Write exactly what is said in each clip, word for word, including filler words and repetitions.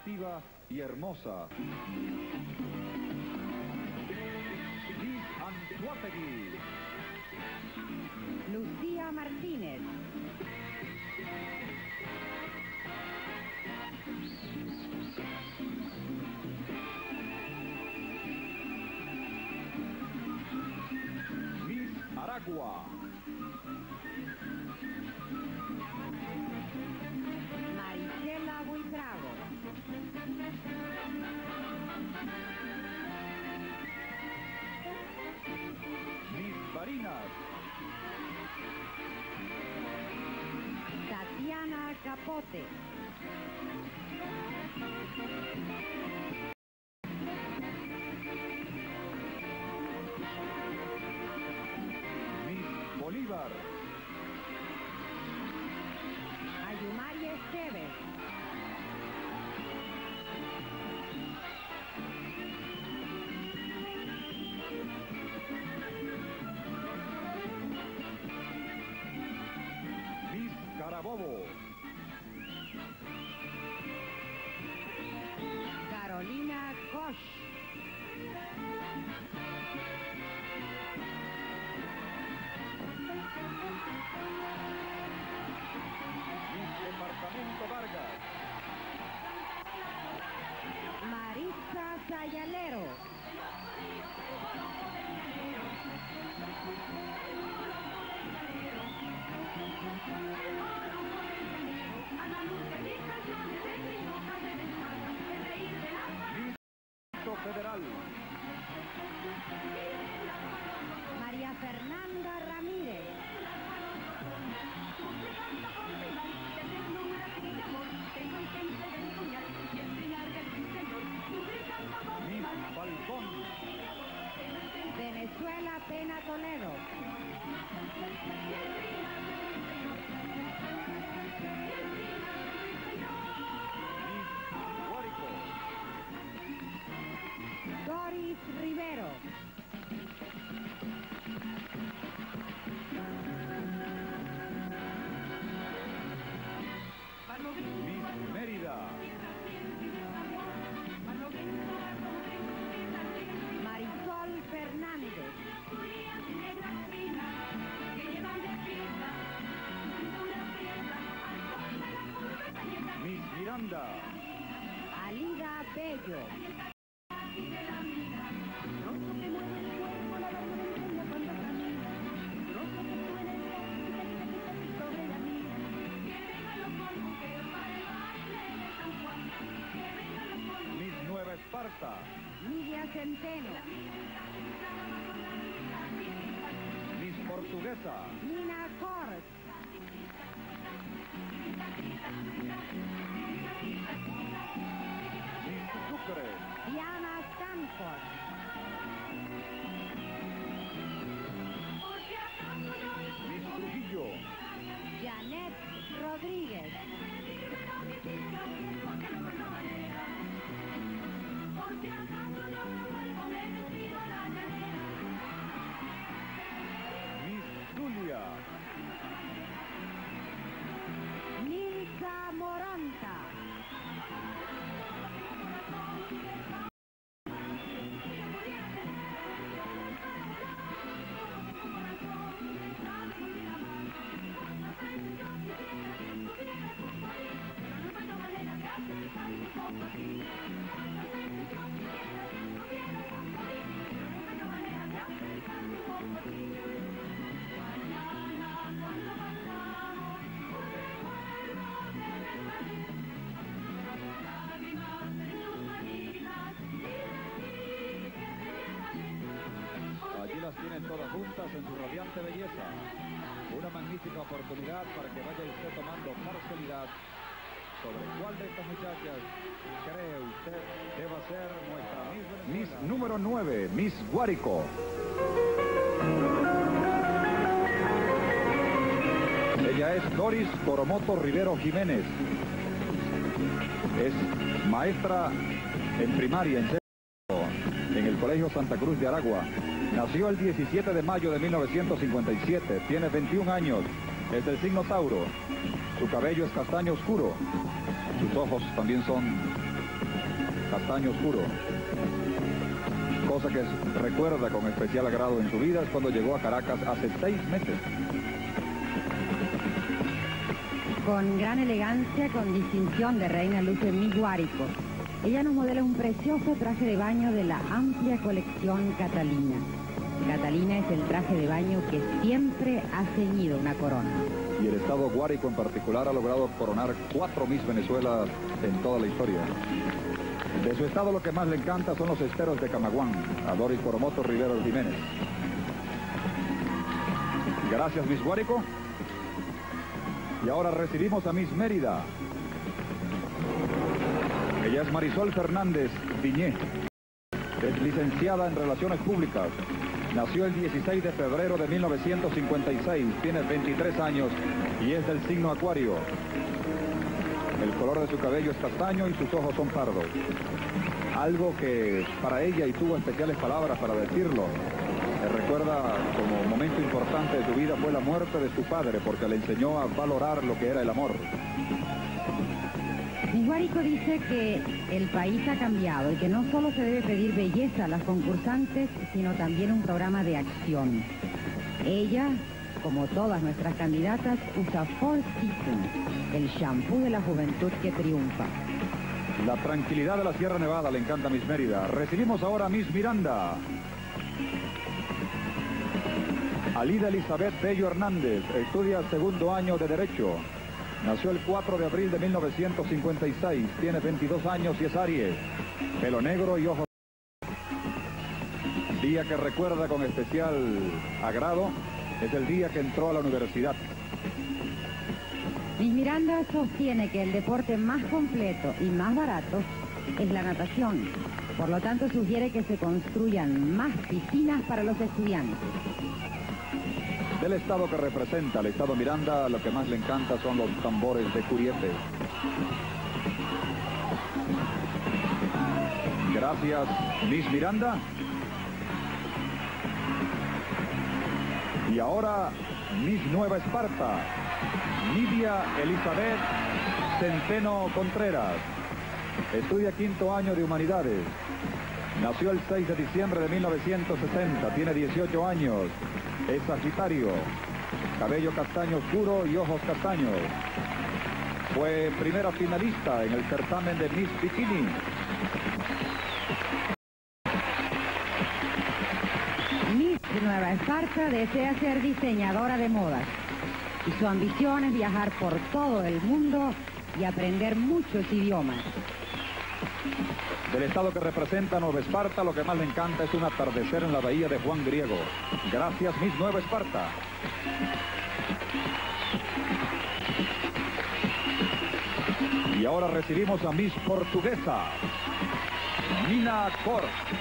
atractiva y hermosa. Miss Anzoátegui. Lucía Martínez. Miss Aragua. Marisela Buitrago. Miss Barinas. Tatiana Capote. Miss Bolívar. Ayumari Esteves. Miss Carabobo. Carolina Koch. Miss Departamento Vargas. Maritza Sayalero. Miss Federal. María Fernanda Ramírez. Miss Falcón. Venezuela Pena Toledo. Miss Guárico. Doris Rivero. Miss Mérida. Marisol Fernández. Miss Miranda. Alida Bello. Miss Nueva Esparta. Lidia Centeno. Miss Portuguesa. Nina Kors. Miss Sucre. Diana Stanford. Miss Trujillo. Janet Rodríguez. Miss Zulia. Nilsa Moronta. Allí las tienen todas juntas en su radiante belleza. Una magnífica oportunidad para que vaya usted tomando parcialidad sobre cuál de estas muchachas cree usted deba ser nuestra Miss Venezuela. Miss número nueve, Miss Guárico. Ella es Doris Coromoto Rivero Jiménez. Es maestra en primaria, en en el Colegio Santa Cruz de Aragua. Nació el diecisiete de mayo de mil novecientos cincuenta y siete. Tiene veintiún años. Es del signo Tauro. Su cabello es castaño oscuro. Sus ojos también son castaño oscuro. Cosa que recuerda con especial agrado en su vida es cuando llegó a Caracas hace seis meses. Con gran elegancia, con distinción de reina, luce Miss Guárico. Ella nos modela un precioso traje de baño de la amplia colección Catalina. Catalina es el traje de baño que siempre ha ceñido una corona. Y el estado Guárico en particular ha logrado coronar cuatro Miss Venezuela en toda la historia. De su estado lo que más le encanta son los esteros de Camaguán, a Doris Coromoto Rivero Jiménez. Gracias, Miss Guárico. Y ahora recibimos a Miss Mérida. Ella es Marisol Fernández Viñé. Es licenciada en Relaciones Públicas. Nació el dieciséis de febrero de mil novecientos cincuenta y seis. Tiene veintitrés años y es del signo Acuario. El color de su cabello es castaño y sus ojos son pardos. Algo que para ella, y tuvo especiales palabras para decirlo, me recuerda como momento importante de su vida fue la muerte de su padre, porque le enseñó a valorar lo que era el amor. Miss Guárico dice que el país ha cambiado y que no solo se debe pedir belleza a las concursantes, sino también un programa de acción. Ella, como todas nuestras candidatas, usa Four Seasons, el shampoo de la juventud que triunfa. La tranquilidad de la Sierra Nevada le encanta a Miss Mérida. Recibimos ahora a Miss Miranda. Alida Elizabeth Bello Hernández, estudia segundo año de Derecho. Nació el cuatro de abril de mil novecientos cincuenta y seis, tiene veintidós años y es Aries. Pelo negro y ojos. Día que recuerda con especial agrado es el día que entró a la universidad. Miss Miranda sostiene que el deporte más completo y más barato es la natación. Por lo tanto, sugiere que se construyan más piscinas para los estudiantes. Del estado que representa, el estado Miranda, lo que más le encanta son los tambores de Curiete. Gracias, Miss Miranda. Y ahora, Miss Nueva Esparta, Nidia Elizabeth Centeno Contreras. Estudia quinto año de Humanidades. Nació el seis de diciembre de mil novecientos sesenta, tiene dieciocho años. Es Sagitario, cabello castaño oscuro y ojos castaños. Fue primera finalista en el certamen de Miss Bikini. Miss Nueva Esparta desea ser diseñadora de modas y su ambición es viajar por todo el mundo y aprender muchos idiomas. Del estado que representa Nueva Esparta, lo que más le encanta es un atardecer en la bahía de Juan Griego. Gracias, Miss Nueva Esparta. Y ahora recibimos a Miss Portuguesa, Nina Cor.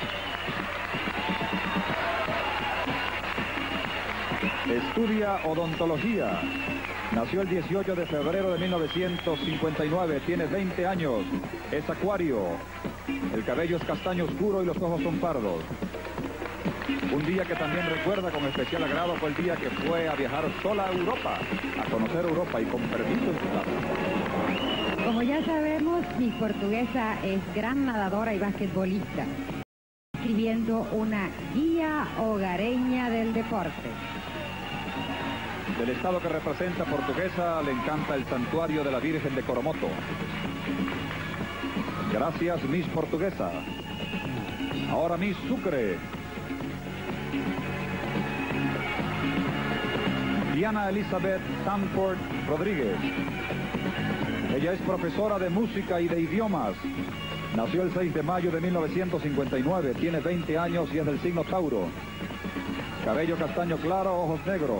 Estudia odontología. Nació el dieciocho de febrero de mil novecientos cincuenta y nueve, tiene veinte años, es Acuario. El cabello es castaño oscuro y los ojos son pardos. Un día que también recuerda con especial agrado fue el día que fue a viajar sola a Europa, a conocer Europa y con permiso en su casa. Como ya sabemos, Miss Portuguesa es gran nadadora y basquetbolista, escribiendo una guía hogareña del deporte. Del estado que representa Portuguesa le encanta el santuario de la Virgen de Coromoto. Gracias, Miss Portuguesa. Ahora Miss Sucre. Diana Elizabeth Sanford Rodríguez. Ella es profesora de música y de idiomas. Nació el seis de mayo de mil novecientos cincuenta y nueve, tiene veinte años y es del signo Tauro. Cabello castaño claro, ojos negros.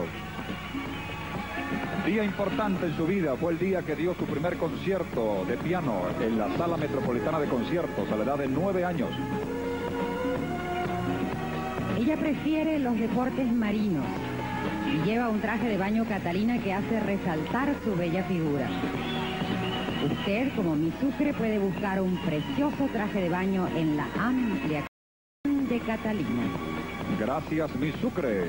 Día importante en su vida fue el día que dio su primer concierto de piano en la Sala Metropolitana de Conciertos a la edad de nueve años. Ella prefiere los deportes marinos y lleva un traje de baño Catalina que hace resaltar su bella figura. Usted, como Miss Sucre, puede buscar un precioso traje de baño en la amplia de Catalina. Gracias, Miss Sucre.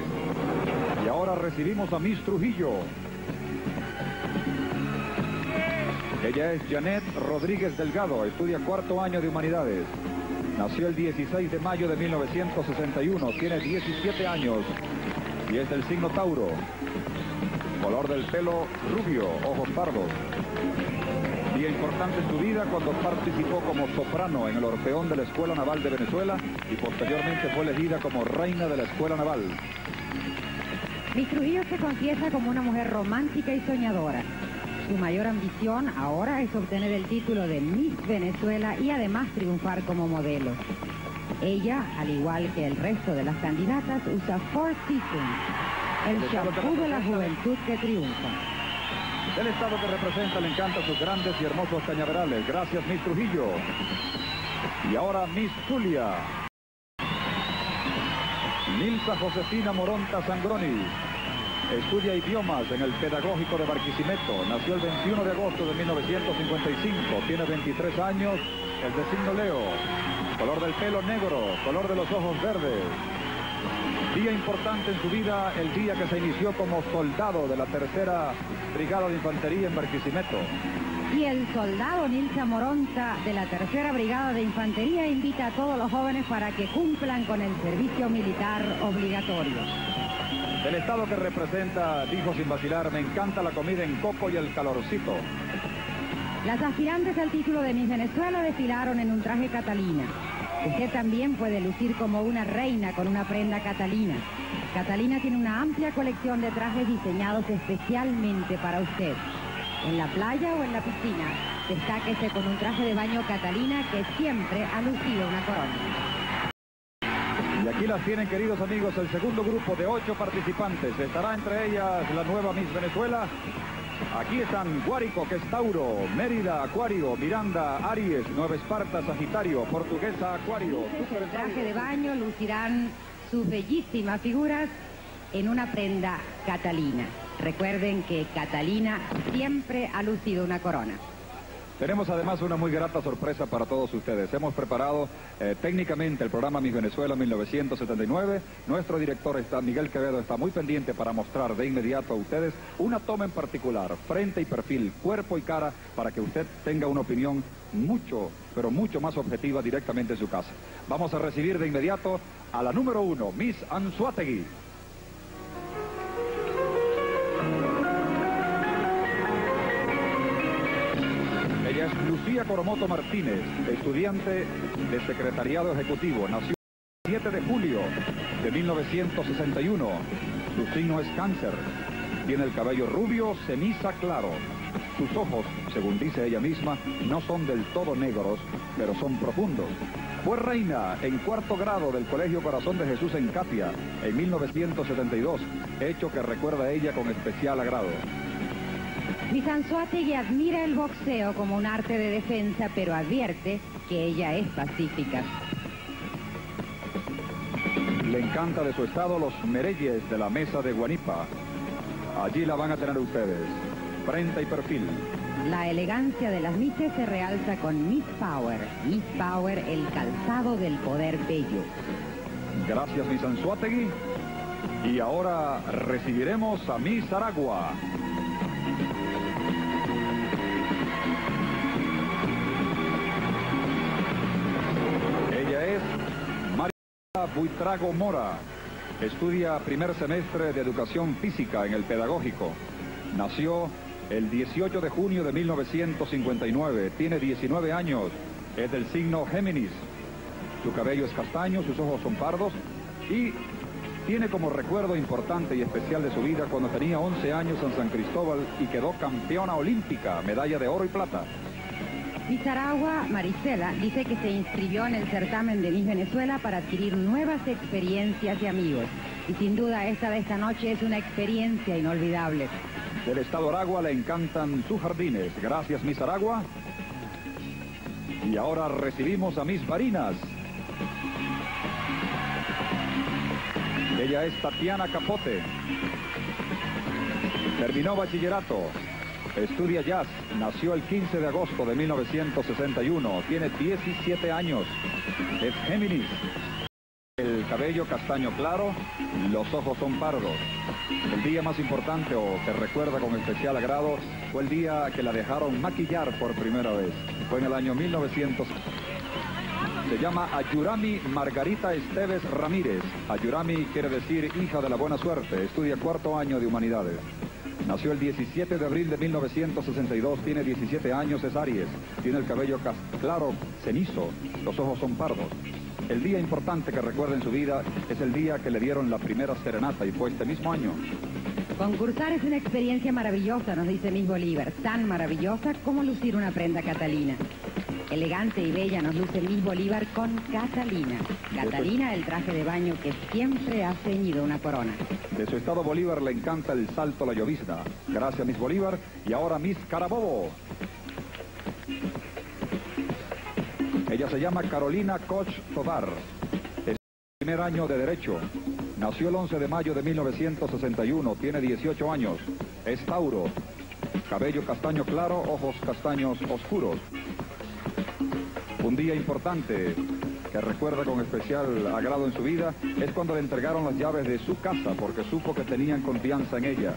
Y ahora recibimos a Miss Trujillo. Ella es Janet Rodríguez Delgado, estudia cuarto año de Humanidades. Nació el dieciséis de mayo de mil novecientos sesenta y uno, tiene diecisiete años y es del signo Tauro. Color del pelo rubio, ojos pardos. Día importante en su vida cuando participó como soprano en el Orfeón de la Escuela Naval de Venezuela y posteriormente fue elegida como reina de la Escuela Naval. Miss Trujillo se confiesa como una mujer romántica y soñadora. Su mayor ambición ahora es obtener el título de Miss Venezuela y además triunfar como modelo. Ella, al igual que el resto de las candidatas, usa Four Seasons, el shampoo de la juventud que triunfa. Del estado que representa le encantan sus grandes y hermosos cañaverales. Gracias, Miss Trujillo. Y ahora Miss Zulia. Nilsa Josefina Moronta Sangroni. Estudia idiomas en el Pedagógico de Barquisimeto. Nació el veintiuno de agosto de mil novecientos cincuenta y cinco. Tiene veintitrés años. El de signo Leo. Color del pelo negro. Color de los ojos verdes. Día importante en su vida, el día que se inició como soldado de la tercera Brigada de Infantería en Barquisimeto. Y el soldado Nilsa Moronta de la tercera Brigada de Infantería invita a todos los jóvenes para que cumplan con el servicio militar obligatorio. Del estado que representa, dijo sin vacilar, me encanta la comida en coco y el calorcito. Las aspirantes al título de Miss Venezuela desfilaron en un traje Catalina. Usted también puede lucir como una reina con una prenda Catalina. Catalina tiene una amplia colección de trajes diseñados especialmente para usted. En la playa o en la piscina, destáquese con un traje de baño Catalina que siempre ha lucido una corona. Y aquí las tienen, queridos amigos, el segundo grupo de ocho participantes. Estará entre ellas la nueva Miss Venezuela. Aquí están Guárico, que es Tauro, Mérida, Acuario, Miranda, Aries, Nueva Esparta, Sagitario, Portuguesa, Acuario. El traje de baño lucirán sus bellísimas figuras en una prenda Catalina. Recuerden que Catalina siempre ha lucido una corona. Tenemos además una muy grata sorpresa para todos ustedes. Hemos preparado eh, técnicamente el programa Miss Venezuela mil novecientos setenta y nueve. Nuestro director, está, Miguel Quevedo, está muy pendiente para mostrar de inmediato a ustedes una toma en particular, frente y perfil, cuerpo y cara, para que usted tenga una opinión mucho, pero mucho más objetiva directamente en su casa. Vamos a recibir de inmediato a la número uno, Miss Anzoátegui. Ella es Lucía Coromoto Martínez, estudiante de Secretariado Ejecutivo. Nació el siete de julio de mil novecientos sesenta y uno. Su signo es cáncer. Tiene el cabello rubio, ceniza claro. Sus ojos, según dice ella misma, no son del todo negros, pero son profundos. Fue reina en cuarto grado del Colegio Corazón de Jesús en Catia en mil novecientos setenta y dos, hecho que recuerda a ella con especial agrado. Miss Anzoátegui admira el boxeo como un arte de defensa, pero advierte que ella es pacífica. Le encanta de su estado los mereyes de la mesa de Guanipa. Allí la van a tener ustedes, frente y perfil. La elegancia de las misses se realza con Miss Power. Miss Power, el calzado del poder bello. Gracias, Miss Anzoátegui. Y ahora recibiremos a Miss Aragua. Buitrago Mora, estudia primer semestre de Educación Física en el Pedagógico. Nació el dieciocho de junio de mil novecientos cincuenta y nueve, tiene diecinueve años, es del signo Géminis. Su cabello es castaño, sus ojos son pardos y tiene como recuerdo importante y especial de su vida cuando tenía once años en San Cristóbal y quedó campeona olímpica, medalla de oro y plata. Miss Aragua Marisela dice que se inscribió en el certamen de Miss Venezuela para adquirir nuevas experiencias y amigos. Y sin duda esta de esta noche es una experiencia inolvidable. Del estado Aragua le encantan sus jardines. Gracias, Miss Aragua. Y ahora recibimos a Miss Barinas. Ella es Tatiana Capote. Terminó bachillerato. Estudia jazz, nació el quince de agosto de mil novecientos sesenta y uno, tiene diecisiete años, es Géminis, el cabello castaño claro, los ojos son pardos. El día más importante o que recuerda con especial agrado fue el día que la dejaron maquillar por primera vez. Fue en el año mil novecientos. Se llama Ayurami Margarita Esteves Ramírez. Ayurami quiere decir hija de la buena suerte. Estudia cuarto año de humanidades. Nació el diecisiete de abril de mil novecientos sesenta y dos, tiene diecisiete años, es Aries. Tiene el cabello claro, cenizo, los ojos son pardos. El día importante que recuerda en su vida es el día que le dieron la primera serenata y fue este mismo año. Concursar es una experiencia maravillosa, nos dice Miss Bolívar, tan maravillosa como lucir una prenda catalina. Elegante y bella nos luce Miss Bolívar con Catalina. Catalina, el traje de baño que siempre ha ceñido una corona. De su estado Bolívar le encanta el salto a la llovizna. Gracias, Miss Bolívar. Y ahora Miss Carabobo. Ella se llama Carolina Koch Tovar. Es el primer año de Derecho. Nació el once de mayo de mil novecientos sesenta y uno. Tiene dieciocho años. Es Tauro. Cabello castaño claro, ojos castaños oscuros. Un día importante que recuerda con especial agrado en su vida es cuando le entregaron las llaves de su casa porque supo que tenían confianza en ella.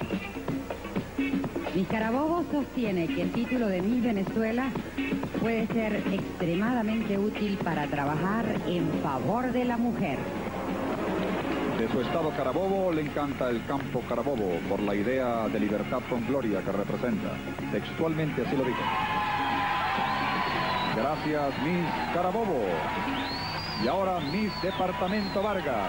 Miss Carabobo sostiene que el título de Miss Venezuela puede ser extremadamente útil para trabajar en favor de la mujer. De su estado Carabobo le encanta el campo Carabobo por la idea de libertad con gloria que representa. Textualmente así lo dijo. Gracias, Miss Carabobo. Y ahora Miss Departamento Vargas.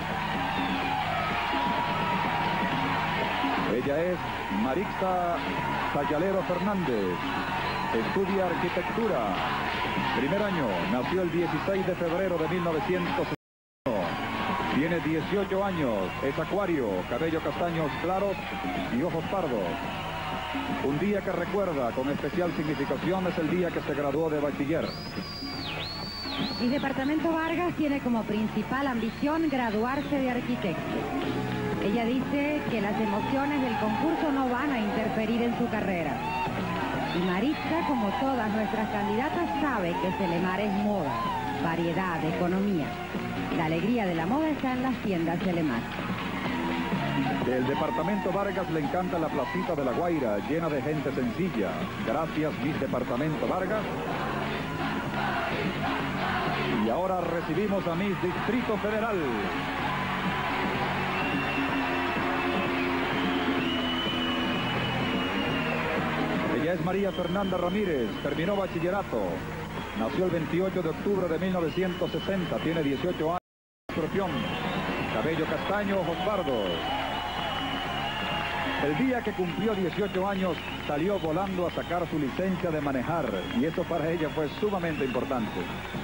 Ella es Marixa Sayalero Fernández. Estudia arquitectura. Primer año. Nació el dieciséis de febrero de mil novecientos sesenta y uno. Tiene dieciocho años. Es acuario. Cabello castaños claros y ojos pardos. Un día que recuerda con especial significación es el día que se graduó de bachiller. El Departamento Vargas tiene como principal ambición graduarse de arquitecto. Ella dice que las emociones del concurso no van a interferir en su carrera. Y Maritza, como todas nuestras candidatas, sabe que Celemar es moda, variedad, economía. La alegría de la moda está en las tiendas Celemar. Del Departamento Vargas le encanta la placita de La Guaira, llena de gente sencilla. Gracias, Miss Departamento Vargas. Y ahora recibimos a Miss Distrito Federal. Ella es María Fernanda Ramírez, terminó bachillerato. Nació el veintiocho de octubre de mil novecientos sesenta, tiene dieciocho años, escorpión, cabello castaño, ojos pardos. El día que cumplió dieciocho años, salió volando a sacar su licencia de manejar, y eso para ella fue sumamente importante.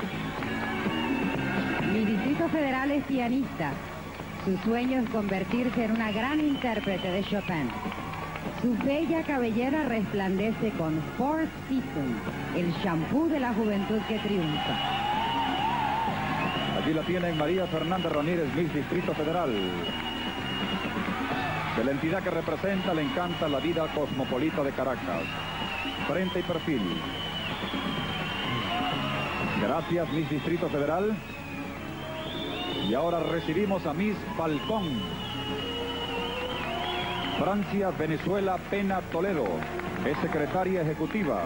Mi Distrito Federal es pianista. Su sueño es convertirse en una gran intérprete de Chopin. Su bella cabellera resplandece con Four Seasons, el shampoo de la juventud que triunfa. Allí la tienen María Fernanda Ramírez, Miss Distrito Federal. De la entidad que representa le encanta la vida cosmopolita de Caracas. Frente y perfil. Gracias, Miss Distrito Federal. Y ahora recibimos a Miss Falcón. Francia, Venezuela, Pena, Toledo. Es secretaria ejecutiva.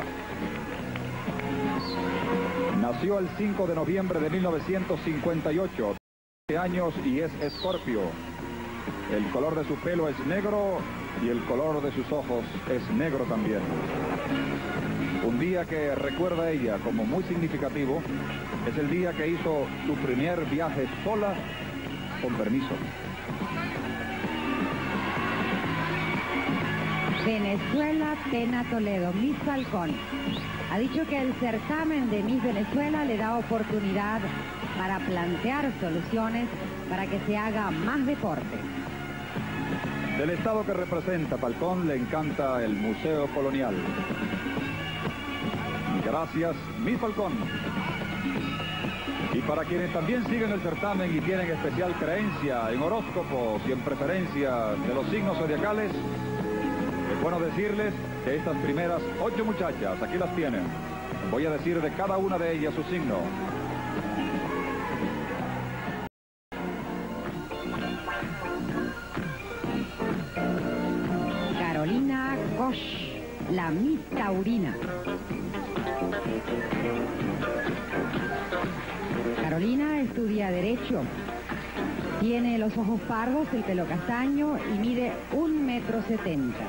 Nació el cinco de noviembre de mil novecientos cincuenta y ocho. años y es Escorpio. El color de su pelo es negro y el color de sus ojos es negro también. Un día que recuerda ella como muy significativo es el día que hizo su primer viaje sola con permiso. Venezuela, Pena, Toledo, Miss Falcón. Ha dicho que el certamen de Miss Venezuela le da oportunidad para plantear soluciones para que se haga más deporte. Del estado que representa Falcón le encanta el Museo Colonial. Gracias, Miss Falcón. Y para quienes también siguen el certamen y tienen especial creencia en horóscopos y en preferencia de los signos zodiacales, es bueno decirles que estas primeras ocho muchachas, aquí las tienen. Voy a decir de cada una de ellas su signo. Bosch, la Miss Taurina. Carolina estudia Derecho. Tiene los ojos pardos, el pelo castaño y mide un metro setenta.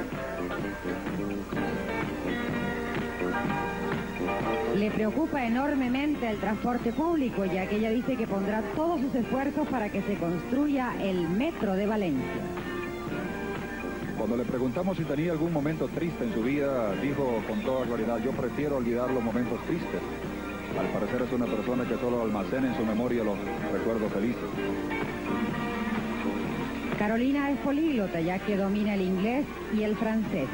Le preocupa enormemente el transporte público, ya que ella dice que pondrá todos sus esfuerzos para que se construya el metro de Valencia. Cuando le preguntamos si tenía algún momento triste en su vida, dijo con toda claridad: yo prefiero olvidar los momentos tristes. Al parecer es una persona que solo almacena en su memoria los recuerdos felices. Carolina es políglota, ya que domina el inglés y el francés.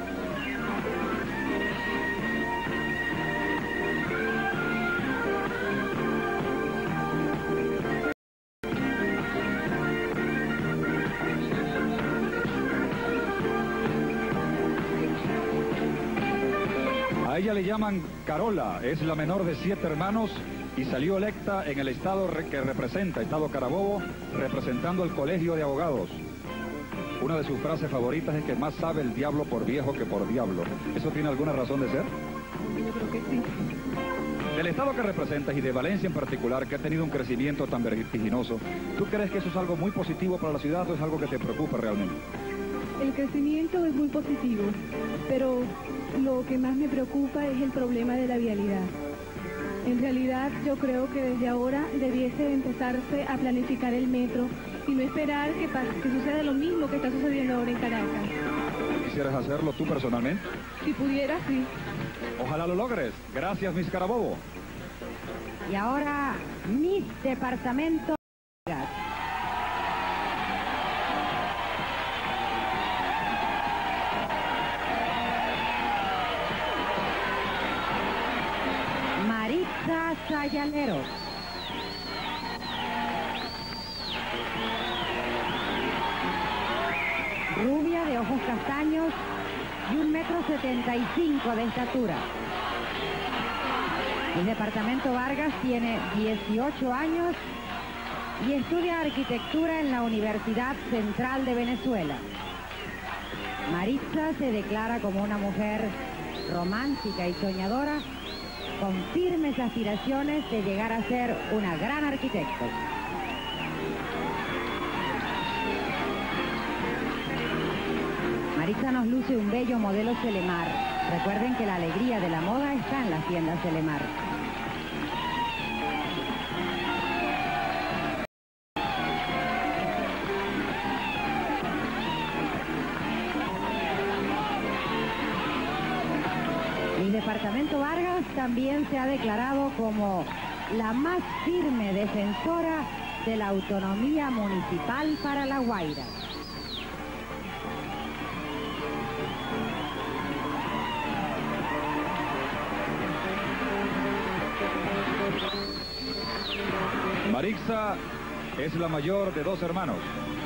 A ella le llaman Carola, es la menor de siete hermanos y salió electa en el estado que representa, Estado Carabobo, representando el Colegio de Abogados. Una de sus frases favoritas es que más sabe el diablo por viejo que por diablo. ¿Eso tiene alguna razón de ser? Yo creo que sí. Del estado que representas y de Valencia en particular, que ha tenido un crecimiento tan vertiginoso, ¿tú crees que eso es algo muy positivo para la ciudad o es algo que te preocupa realmente? El crecimiento es muy positivo, pero lo que más me preocupa es el problema de la vialidad. En realidad yo creo que desde ahora debiese empezarse a planificar el metro y no esperar que, que suceda lo mismo que está sucediendo ahora en Caracas. ¿Quisieras hacerlo tú personalmente? Si pudiera, sí. Ojalá lo logres. Gracias, Miss Carabobo. Y ahora, Miss Departamento Vargas. Maritza Sayalero. Rubia, de ojos castaños y un metro setenta y cinco de estatura. El departamento Vargas tiene dieciocho años y estudia arquitectura en la Universidad Central de Venezuela. Maritza se declara como una mujer romántica y soñadora, con firmes aspiraciones de llegar a ser una gran arquitecto. Maritza nos luce un bello modelo Celemar. Recuerden que la alegría de la moda está en las tiendas Celemar. El departamento Vargas también se ha declarado como la más firme defensora de la autonomía municipal para La Guaira. Maritza es la mayor de dos hermanos.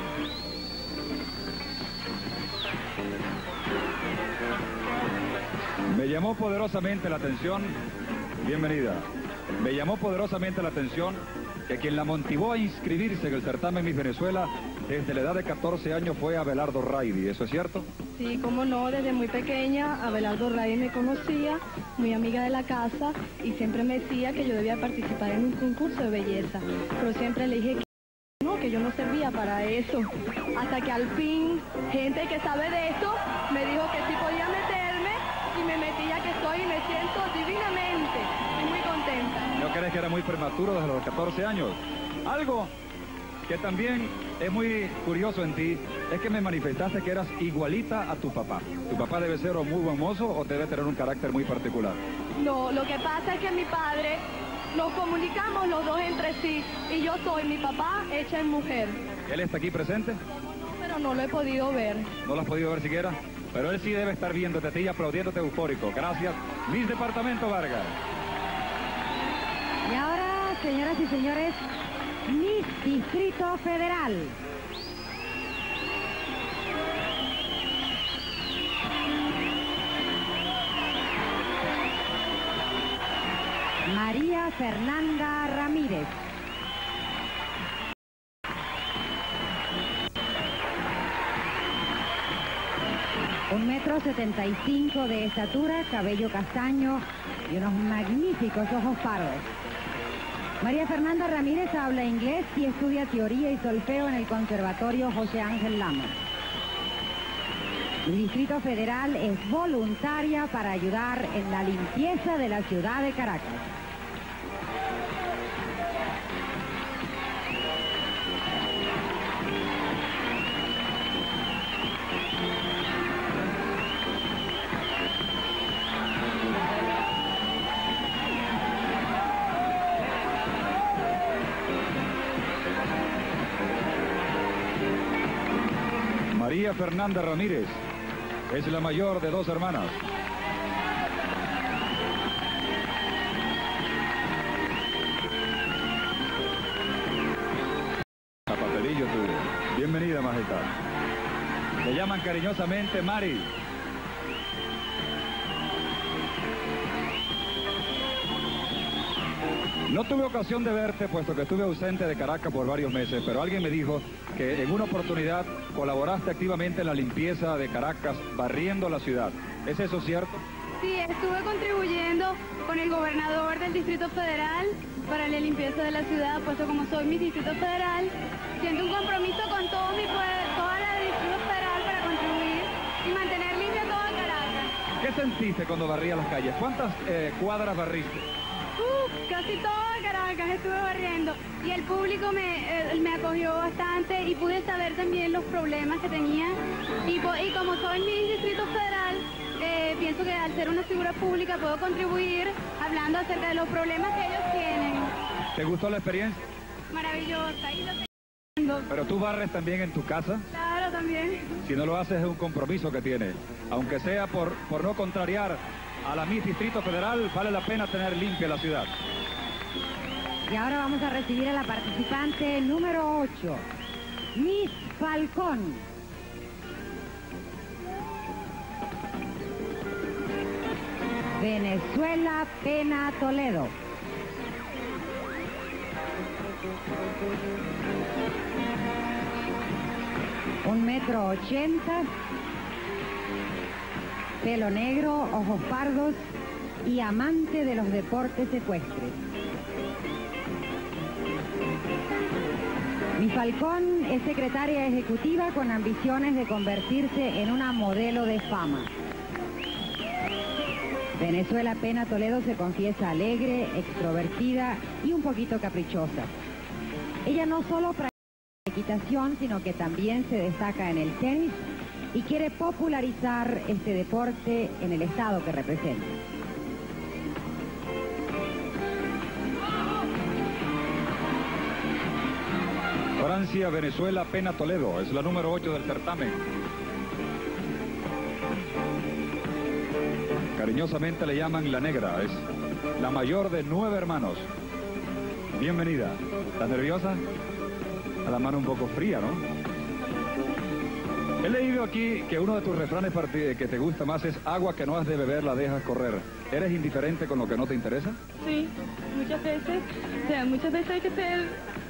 Me llamó poderosamente la atención, bienvenida, me llamó poderosamente la atención que quien la motivó a inscribirse en el certamen Miss Venezuela desde la edad de catorce años fue Abelardo Raydi, ¿eso es cierto? Sí, cómo no, desde muy pequeña Abelardo Raydi me conocía, muy amiga de la casa, y siempre me decía que yo debía participar en un concurso de belleza, pero siempre le dije que no, que yo no servía para eso, hasta que al fin gente que sabe de esto me dijo que sí podía meterme, y me metí, ya que estoy y me siento divinamente, estoy muy contenta. ¿No crees que era muy prematuro desde los catorce años? Algo que también es muy curioso en ti es que me manifestaste que eras igualita a tu papá. ¿Tu papá debe ser un muy buen mozo o debe tener un carácter muy particular? No, lo que pasa es que mi padre, nos comunicamos los dos entre sí, y yo soy mi papá hecha en mujer. ¿Él está aquí presente? Pero no lo he podido ver. ¿No lo has podido ver siquiera? Pero él sí debe estar viéndote a ti y aplaudiéndote eufórico. Gracias, Miss Departamento Vargas. Y ahora, señoras y señores, Miss Distrito Federal. María Fernanda Ramírez. un metro setenta y cinco de estatura, cabello castaño y unos magníficos ojos pardos. María Fernanda Ramírez habla inglés y estudia teoría y solfeo en el Conservatorio José Ángel Lama. El Distrito Federal es voluntaria para ayudar en la limpieza de la ciudad de Caracas. María Fernanda Ramírez es la mayor de dos hermanas. A papelillo tuyo. Bienvenida, majestad. Le llaman cariñosamente Mari. No tuve ocasión de verte, puesto que estuve ausente de Caracas por varios meses, pero alguien me dijo que en una oportunidad colaboraste activamente en la limpieza de Caracas, barriendo la ciudad. ¿Es eso cierto? Sí, estuve contribuyendo con el gobernador del Distrito Federal para la limpieza de la ciudad, puesto como soy mi Distrito Federal, siento un compromiso con todo mi pueblo, toda la Distrito Federal para contribuir y mantener limpia toda Caracas. ¿Qué sentiste cuando barría las calles? ¿Cuántas eh, cuadras barriste? Uh, casi toda Caracas estuve barriendo y el público me, eh, me acogió bastante y pude saber también los problemas que tenía y, y como soy mi Distrito Federal, eh, pienso que al ser una figura pública puedo contribuir hablando acerca de los problemas que ellos tienen. ¿Te gustó la experiencia? Maravillosa. Y lo estoy haciendo. ¿Pero tú barres también en tu casa? Claro, también. Si no lo haces es un compromiso que tienes. Aunque sea por, por no contrariar a la Miss Distrito Federal, vale la pena tener limpia la ciudad. Y ahora vamos a recibir a la participante número ocho, Miss Falcón. Venezuela Pena Toledo. Un metro ochenta, pelo negro, ojos pardos y amante de los deportes ecuestres. Mi Falcón es secretaria ejecutiva con ambiciones de convertirse en una modelo de fama. Venezuela Pena Toledo se confiesa alegre, extrovertida y un poquito caprichosa. Ella no solo practica equitación, sino que también se destaca en el tenis y quiere popularizar este deporte en el estado que representa. Francia, Venezuela Pena Toledo es la número ocho del certamen. Cariñosamente le llaman la negra, es la mayor de nueve hermanos. Bienvenida. ¿Estás nerviosa? A la mano un poco fría, ¿no? He leído aquí que uno de tus refranes que te gusta más es agua que no has de beber la dejas correr. ¿Eres indiferente con lo que no te interesa? Sí, muchas veces. O sea, muchas veces hay que ser...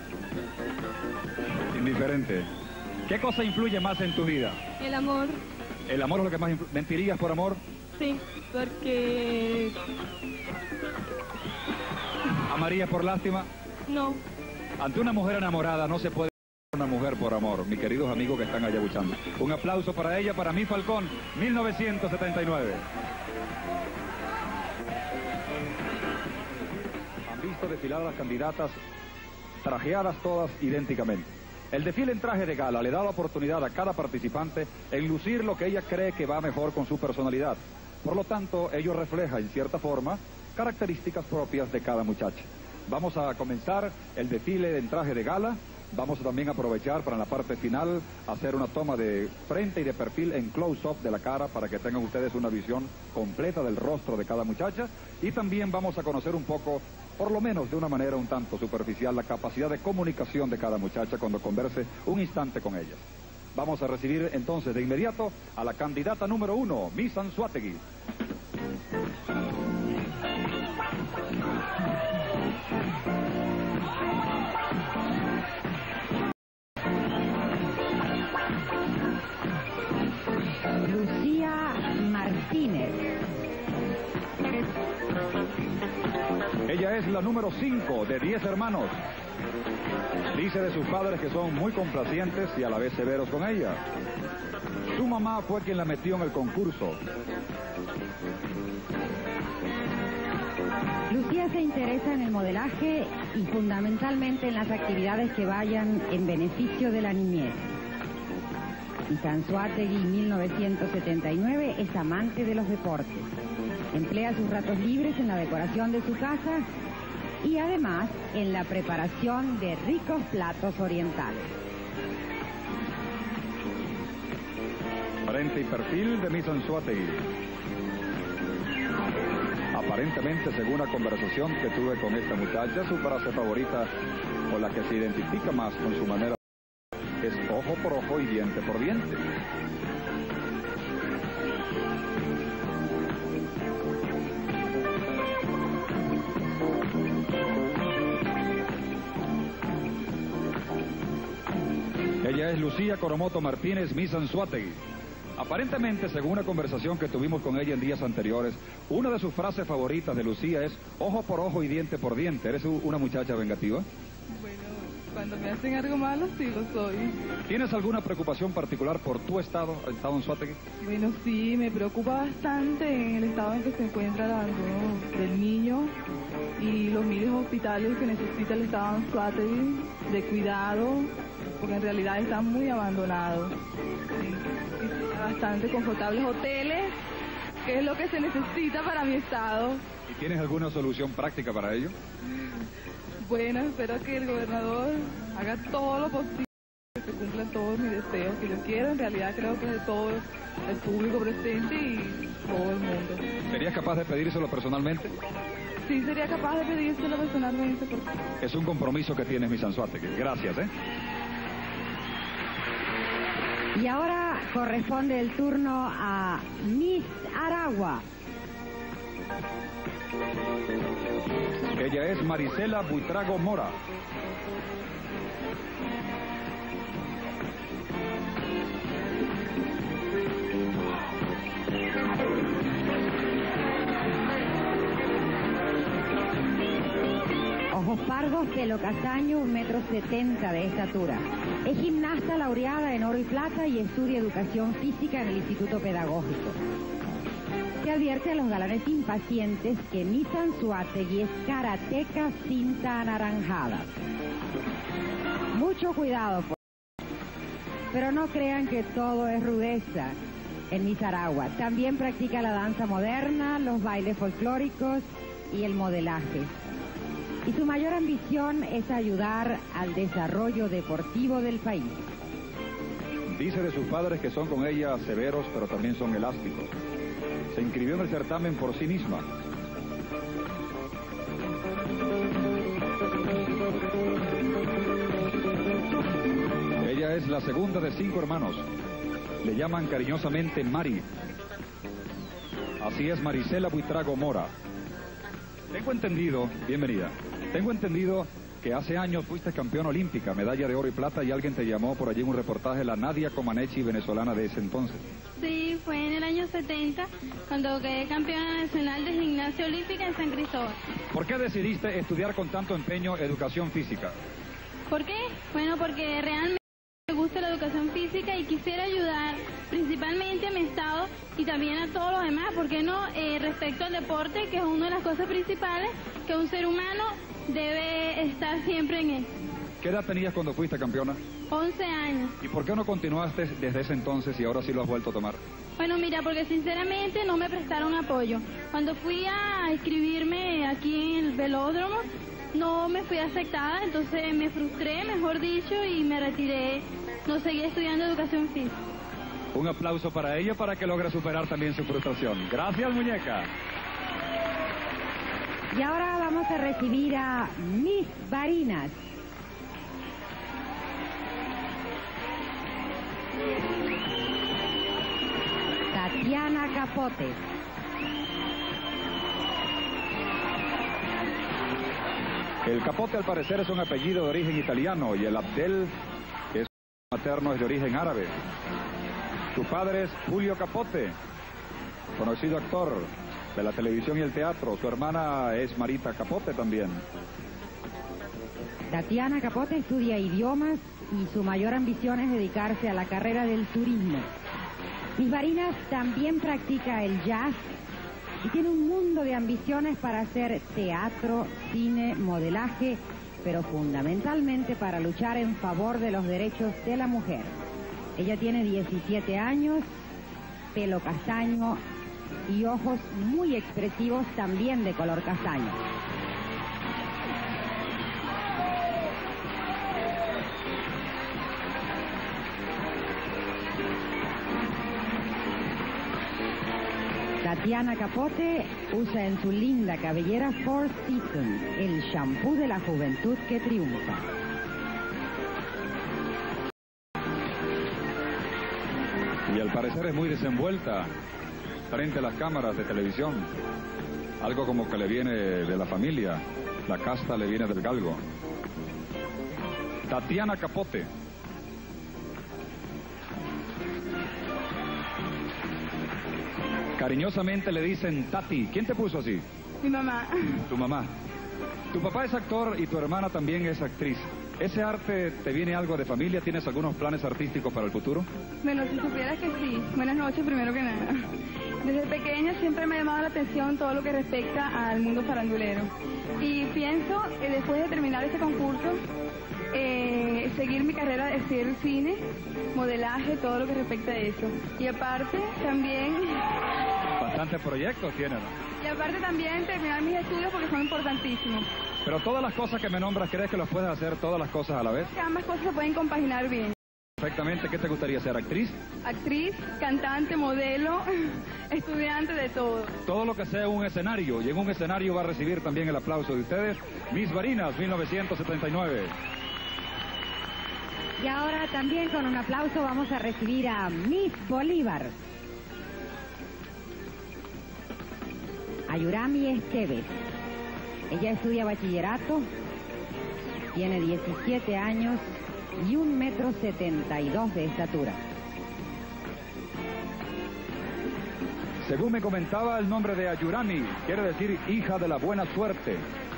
Indiferente. ¿Qué cosa influye más en tu vida? El amor. ¿El amor es lo que más influye? ¿Mentirías por amor? Sí, porque... ¿Amarías por lástima? No. Ante una mujer enamorada no se puede una mujer por amor, mis queridos amigos que están allá luchando. Un aplauso para ella, para Miss Falcón, mil novecientos setenta y nueve. Han visto desfilar a las candidatas trajeadas todas idénticamente. El desfile en traje de gala le da la oportunidad a cada participante en lucir lo que ella cree que va mejor con su personalidad. Por lo tanto, ello refleja, en cierta forma, características propias de cada muchacha. Vamos a comenzar el desfile en traje de gala. Vamos a también aprovechar para en la parte final hacer una toma de frente y de perfil en close-up de la cara para que tengan ustedes una visión completa del rostro de cada muchacha. Y también vamos a conocer un poco, por lo menos de una manera un tanto superficial, la capacidad de comunicación de cada muchacha cuando converse un instante con ellas. Vamos a recibir entonces de inmediato a la candidata número uno, Miss Anzoátegui. Lucía Ella es la número cinco de diez hermanos. Dice de sus padres que son muy complacientes y a la vez severos con ella. Su mamá fue quien la metió en el concurso. Lucía se interesa en el modelaje y fundamentalmente en las actividades que vayan en beneficio de la niñez. Miss Anzoátegui, mil novecientos setenta y nueve, es amante de los deportes. Emplea sus ratos libres en la decoración de su casa y además en la preparación de ricos platos orientales. Frente y perfil de Miss Anzoátegui. Aparentemente, según una conversación que tuve con esta muchacha, su frase favorita o la que se identifica más con su manera es ojo por ojo y diente por diente. Ella es Lucía Coromoto Martínez, Miss Anzoátegui. Aparentemente, según una conversación que tuvimos con ella en días anteriores, una de sus frases favoritas de Lucía es ojo por ojo y diente por diente. ¿Eres una muchacha vengativa? Bueno, cuando me hacen algo malo, sí lo soy. ¿Tienes alguna preocupación particular por tu estado, el estado Anzoátegui? Bueno, sí, me preocupa bastante en el estado en que se encuentra el abandono del niño y los miles de hospitales que necesita el estado Anzoátegui de cuidado, porque en realidad están muy abandonados. Bastante confortables hoteles, que es lo que se necesita para mi estado. ¿Y tienes alguna solución práctica para ello? Bueno, espero que el gobernador haga todo lo posible, que se cumplan todos mis deseos que yo quiero. En realidad creo que de todo el público presente y todo el mundo. ¿Serías capaz de pedírselo personalmente? Sí, sería capaz de pedírselo personalmente. Porque... Es un compromiso que tienes, Miss Anzoátegui. Gracias, ¿eh? Y ahora corresponde el turno a Miss Aragua. Ella es Marisela Buitrago Mora. Ojos pardos, pelo castaño, un metro setenta de estatura. Es gimnasta laureada en oro y plata y estudia educación física en el Instituto Pedagógico. Se advierte a los galanes impacientes que Miss Anzoátegui es karateca cinta anaranjada. Mucho cuidado, por... pero no crean que todo es rudeza en Miss Aragua. También practica la danza moderna, los bailes folclóricos y el modelaje. Y su mayor ambición es ayudar al desarrollo deportivo del país. Dice de sus padres que son con ella severos, pero también son elásticos. Se inscribió en el certamen por sí misma. Ella es la segunda de cinco hermanos. Le llaman cariñosamente Mari. Así es Marisela Buitrago Mora. Tengo entendido, bienvenida, tengo entendido que hace años fuiste campeona olímpica, medalla de oro y plata, y alguien te llamó por allí en un reportaje, la Nadia Comaneci, venezolana de ese entonces. Sí, fue en el año setenta, cuando quedé campeona nacional de gimnasia olímpica en San Cristóbal. ¿Por qué decidiste estudiar con tanto empeño educación física? ¿Por qué? Bueno, porque realmente me gusta la educación física y quisiera ayudar principalmente a mi estado y también a todos los demás, ¿por qué no? Eh, respecto al deporte, que es una de las cosas principales que un ser humano debe estar siempre en él. ¿Qué edad tenías cuando fuiste campeona? once años. ¿Y por qué no continuaste desde ese entonces y ahora sí lo has vuelto a tomar? Bueno, mira, porque sinceramente no me prestaron apoyo. Cuando fui a inscribirme aquí en el velódromo, no me fui aceptada, entonces me frustré, mejor dicho, y me retiré. No seguí estudiando educación física. Un aplauso para ella para que logre superar también su frustración. Gracias, muñeca. Y ahora vamos a recibir a Miss Barinas. Tatiana Capote. El Capote al parecer es un apellido de origen italiano y el Abdel, que es materno, es de origen árabe. Su padre es Julio Capote, conocido actor. de la televisión y el teatro. Su hermana es Marita Capote también. Tatiana Capote estudia idiomas y su mayor ambición es dedicarse a la carrera del turismo. Miss Barinas también practica el jazz y tiene un mundo de ambiciones para hacer teatro, cine, modelaje, pero fundamentalmente para luchar en favor de los derechos de la mujer. Ella tiene diecisiete años, pelo castaño y ojos muy expresivos también de color castaño. Tatiana Capote usa en su linda cabellera Four Seasons, el shampoo de la juventud que triunfa. Y al parecer es muy desenvuelta frente a las cámaras de televisión. Algo como que le viene de la familia. La casta le viene del galgo. Tatiana Capote. Cariñosamente le dicen Tati. ¿Quién te puso así? Mi mamá. Tu mamá. Tu papá es actor y tu hermana también es actriz. ¿Ese arte te viene algo de familia? ¿Tienes algunos planes artísticos para el futuro? Bueno, si supieras que sí. Buenas noches, primero que nada. Desde pequeña siempre me ha llamado la atención todo lo que respecta al mundo farandulero. Y pienso, eh, después de terminar este concurso, eh, seguir mi carrera de hacer cine, modelaje, todo lo que respecta a eso. Y aparte, también... Bastantes proyectos tiene, ¿no? Y aparte también terminar mis estudios porque son importantísimos. Pero todas las cosas que me nombras, ¿crees que las puedes hacer todas las cosas a la vez? Que ambas cosas se pueden compaginar bien. Perfectamente. ¿Qué te gustaría ser? ¿Actriz? Actriz, cantante, modelo, estudiante, de todo. Todo lo que sea un escenario, y en un escenario va a recibir también el aplauso de ustedes. Miss Barinas, mil novecientos setenta y nueve. Y ahora también con un aplauso vamos a recibir a Miss Bolívar. Ayurami Esteves. Ella estudia bachillerato, tiene diecisiete años y un metro setenta y dos de estatura. Según me comentaba, el nombre de Ayurami quiere decir hija de la buena suerte.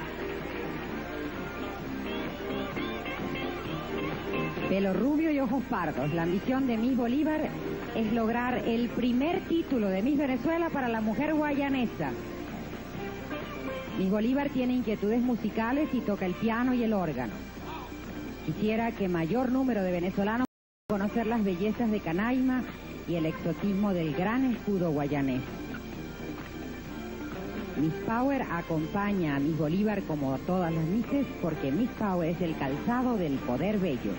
Pelo rubio y ojos pardos. La ambición de Miss Bolívar es lograr el primer título de Miss Venezuela para la mujer guayanesa. Miss Bolívar tiene inquietudes musicales y toca el piano y el órgano. Quisiera que mayor número de venezolanos puedan conocer las bellezas de Canaima y el exotismo del gran escudo guayanés. Miss Power acompaña a Miss Bolívar como todas las misses porque Miss Power es el calzado del poder bello.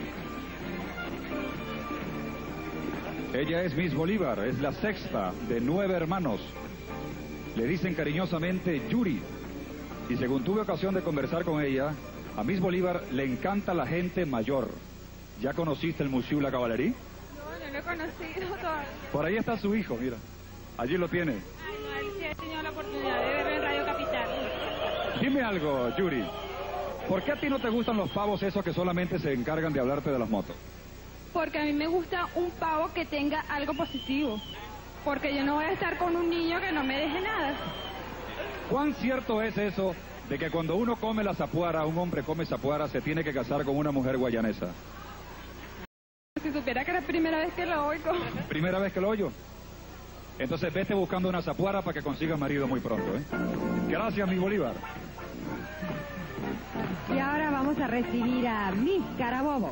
Ella es Miss Bolívar, es la sexta de nueve hermanos. Le dicen cariñosamente Yuri. Y según tuve ocasión de conversar con ella, a Miss Bolívar le encanta la gente mayor. ¿Ya conociste el Museo La Caballería? No, no lo he conocido todavía. Por ahí está su hijo, mira. Allí lo tiene. Ay, no, él sí ha tenido la oportunidad de verlo en Radio Capital. Dime algo, Yuri. ¿Por qué a ti no te gustan los pavos esos que solamente se encargan de hablarte de las motos? Porque a mí me gusta un pavo que tenga algo positivo. Porque yo no voy a estar con un niño que no me deje nada. ¿Cuán cierto es eso de que cuando uno come la zapuara, un hombre come zapuara, se tiene que casar con una mujer guayanesa? Si supiera que era la primera vez que lo oigo. ¿Primera vez que lo oyo? Entonces vete buscando una zapuara para que consigas marido muy pronto, ¿eh? Gracias, mi Bolívar. Y ahora vamos a recibir a Miss Carabobo.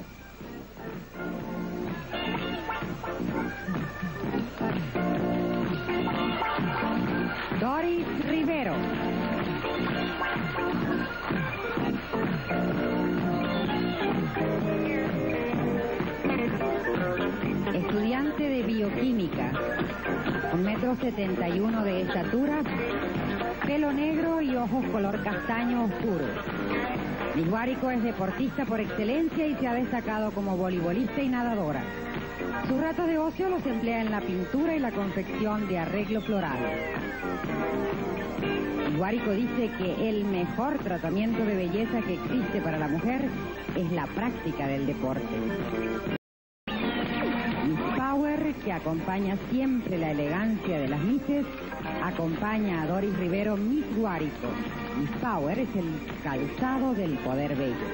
Doris Rivero. Estudiante de bioquímica, un metro setenta y uno de estatura, pelo negro y ojos color castaño oscuro. Miss Guárico es deportista por excelencia y se ha destacado como voleibolista y nadadora. Sus ratos de ocio los emplea en la pintura y la confección de arreglo floral. Miss Guárico dice que el mejor tratamiento de belleza que existe para la mujer es la práctica del deporte. Miss Power power que acompaña siempre la elegancia de las Misses, acompaña a Doris Rivero Miss Guárico. Miss Power es el calzado del poder bello.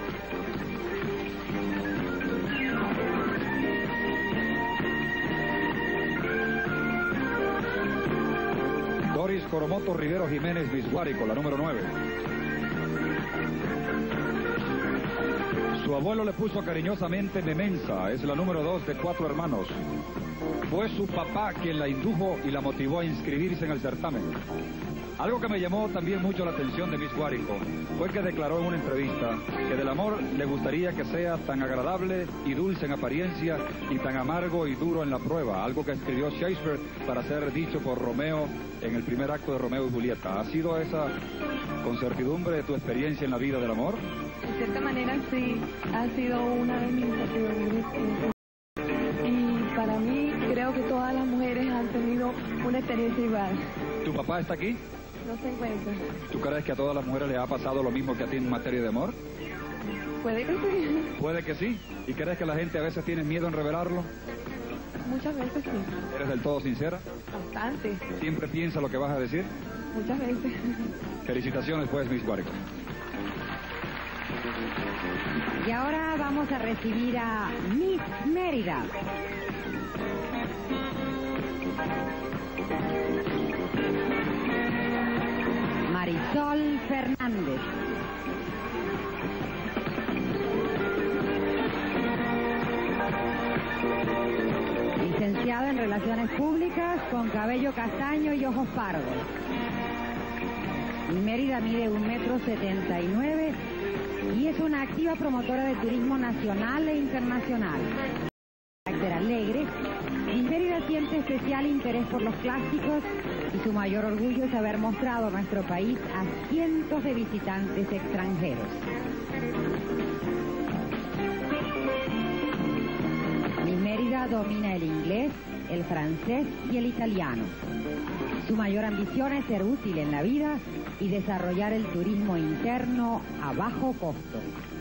Doris Coromoto Rivero Jiménez Miss Guárico, la número nueve. Su abuelo le puso cariñosamente Memensa, es la número dos de cuatro hermanos. Fue su papá quien la indujo y la motivó a inscribirse en el certamen. Algo que me llamó también mucho la atención de Miss Guárico fue que declaró en una entrevista que del amor le gustaría que sea tan agradable y dulce en apariencia y tan amargo y duro en la prueba, algo que escribió Shakespeare para ser dicho por Romeo en el primer acto de Romeo y Julieta. ¿Ha sido esa con certidumbre tu experiencia en la vida del amor? De cierta manera sí, ha sido una de mis incertidumbres. Y para mí creo que todas las mujeres han tenido una experiencia igual. ¿Tu papá está aquí? No se encuentra. ¿Tú crees que a todas las mujeres les ha pasado lo mismo que a ti en materia de amor? Puede que sí. Puede que sí. ¿Y crees que la gente a veces tiene miedo en revelarlo? Muchas veces sí. ¿Eres del todo sincera? Bastante. ¿Siempre piensa lo que vas a decir? Muchas veces. Felicitaciones pues, Miss Guárico. Y ahora vamos a recibir a Miss Mérida. Marisol Fernández. Licenciada en Relaciones Públicas, con cabello castaño y ojos pardos. Miss Mérida mide un metro setenta y nueve y es una activa promotora de turismo nacional e internacional. De carácter alegre, Miss Mérida siente especial interés por los clásicos y su mayor orgullo es haber mostrado nuestro país a cientos de visitantes extranjeros. Miss Mérida domina el inglés, el francés y el italiano. Su mayor ambición es ser útil en la vida y desarrollar el turismo interno a bajo costo.